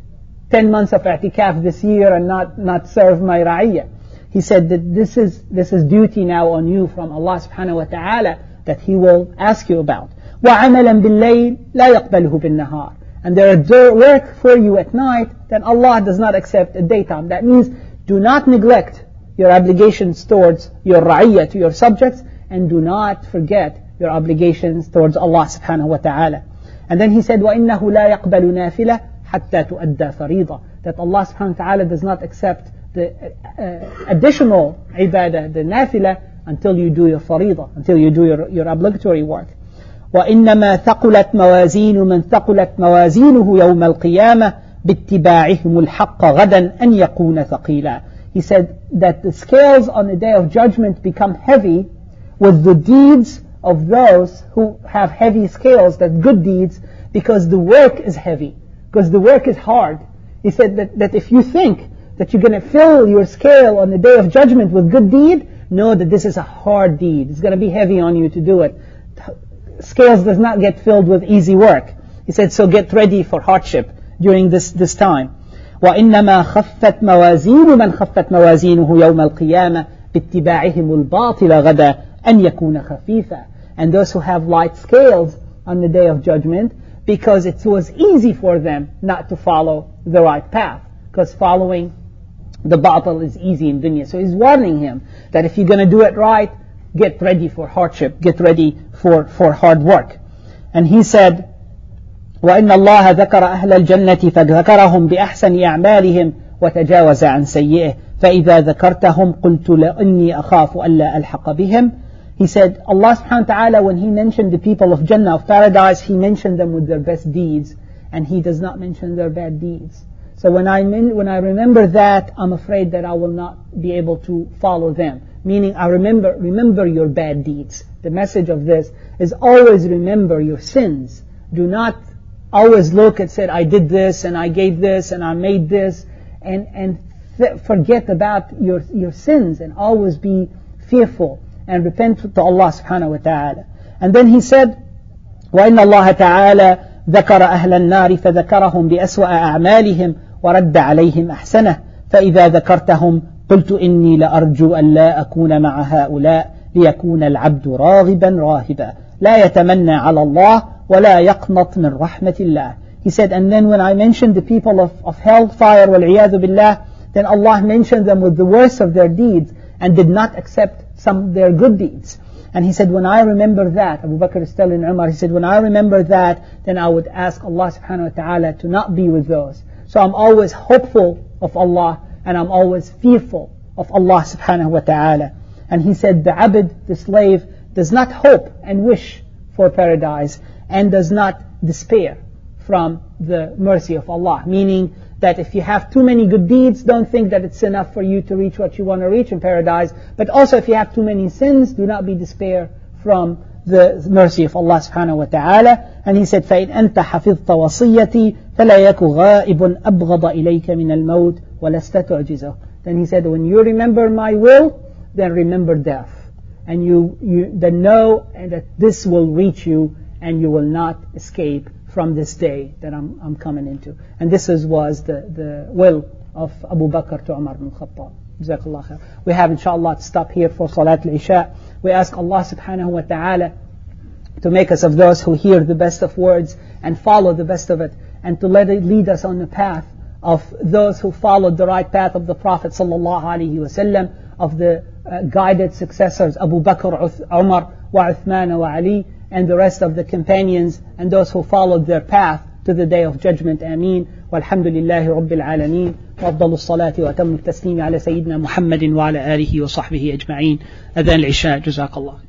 ten months of i'tikaf this year and not, not serve my ra'iyah. He said that this is, this is duty now on you from Allah subhanahu wa ta'ala that He will ask you about. وَعَمَلًا بِاللَّيْلِ لَا يَقْبَلُهُ بِالنَّهَارِ. And there are work for you at night that Allah does not accept at daytime. That means do not neglect your obligations towards your ra'iyah, to your subjects, and do not forget your obligations towards Allah subhanahu wa ta'ala. And then he said, وَإِنَّهُ لَا يَقْبَلُ نَافِلَةً حَتَّى تُؤَدَّى فَرِيضًا. That Allah subhanahu wa ta'ala does not accept the uh, additional ibadah, the nafilah, until you do your faridah, until you do your, your obligatory work. وإنما ثقلت موازين من ثقلت موازينه يوم القيامة باتباعهم الحق غدا أن يكون ثقيلا. He said that the scales on the day of judgment become heavy with the deeds of those who have heavy scales, that good deeds, because the work is heavy, because the work is hard. He said that, that if you think that you're going to fill your scale on the day of judgment with good deed, know that this is a hard deed. It's going to be heavy on you to do it. Scales does not get filled with easy work. He said, so get ready for hardship during this, this time. وَإِنَّمَا خَفَّتْ مَوَازِينُ مَنْ خَفَّتْ مَوَازِينُهُ يَوْمَ الْقِيَامَةِ بِاتِّبَاعِهِمُ الْبَاطِلَ غَدًا أَنْ يَكُونَ خَفِيفًا. And those who have light scales on the day of judgment, because it was easy for them not to follow the right path, because following the batil is easy in dunya. So he's warning him that if you're going to do it right, get ready for hardship, get ready for, for hard work. And he said, وَإِنَّ اللَّهَ ذَكَرَ أَهْلَ الْجَنَّةِ فَذَكَرَهُمْ بِأَحْسَنِ أَعْمَالِهِمْ وَتَجَاوَزَ عَنْ سَيِّئِهِ فَإِذَا ذَكَرْتَهُمْ قُلْتُ لَإِنِّي أَخَافُ أَلَّا أَلْحَقَ بِهِمْ. He said, Allah subhanahu wa ta'ala, when He mentioned the people of Jannah, of paradise, He mentioned them with their best deeds, and He does not mention their bad deeds. So when I, when I remember that, I'm afraid that I will not be able to follow them. Meaning, I remember, remember your bad deeds. The message of this is always remember your sins. Do not always look and say, I did this, and I gave this, and I made this, and, and th- forget about your, your sins, and always be fearful and repent to Allah subhanahu wa ta'ala. And then he said, وَإِنَّ اللَّهَ تَعَالَى ذَكَرَ أَهْلَ النَّارِ فَذَكَرَهُم بِأَسْوَأَ أَعْمَالِهِمْ وَرَدَّ عَلَيْهِمْ أَحْسَنَهُ فَإِذَا ذَكَرْتَهُمْ قلت إني لأرجو أن لا أكون مع هؤلاء ليكون العبد راغبا راهبا لا يتمنى على الله ولا يقنط من رحمة الله. He said, and then when I mentioned the people of, of hellfire, وَالْعِيَاذُ بِاللَّهِ, then Allah mentioned them with the worst of their deeds and did not accept some of their good deeds. And he said, when I remember that, Abu Bakr is telling Umar, he said, when I remember that, then I would ask Allah subhanahu wa ta'ala to not be with those. So I'm always hopeful of Allah, and I'm always fearful of Allah subhanahu wa ta'ala. And he said, the abd, the slave, does not hope and wish for paradise, and does not despair from the mercy of Allah. Meaning that if you have too many good deeds, don't think that it's enough for you to reach what you want to reach in paradise. But also if you have too many sins, do not be despair from the mercy of Allah subhanahu wa ta'ala. And he said, فَإِنْ أَنْتَ حَفِظْتَ وَصِيَّتِي فَلَا يَكُ غَائِبٌ أَبْغَضَ إِلَيْكَ مِنَ الْمَوْتِ وَلَسْتَ تُعْجِزَهُ. Then he said, when you remember my will, then remember death. And you, you then know that this will reach you, and you will not escape from this day that I'm, I'm coming into. And this is, was the, the will of Abu Bakr to Umar ibn Khattab. Jazakallah khair. We have inshallah to stop here for Salat al-Isha. We ask Allah subhanahu wa ta'ala to make us of those who hear the best of words and follow the best of it, and to let it lead us on the path of those who followed the right path of the Prophet sallallahu alaihi wasallam, of the uh, guided successors, Abu Bakr, Umar, wa Uthman wa Ali, and the rest of the companions, and those who followed their path to the day of judgment. Ameen. Walhamdulillahi Rabbil Alameen. وأفضل الصلاة وأتم التسليم على سيدنا محمد وعلى آله وصحبه أجمعين. أذان العشاء. جزاك الله.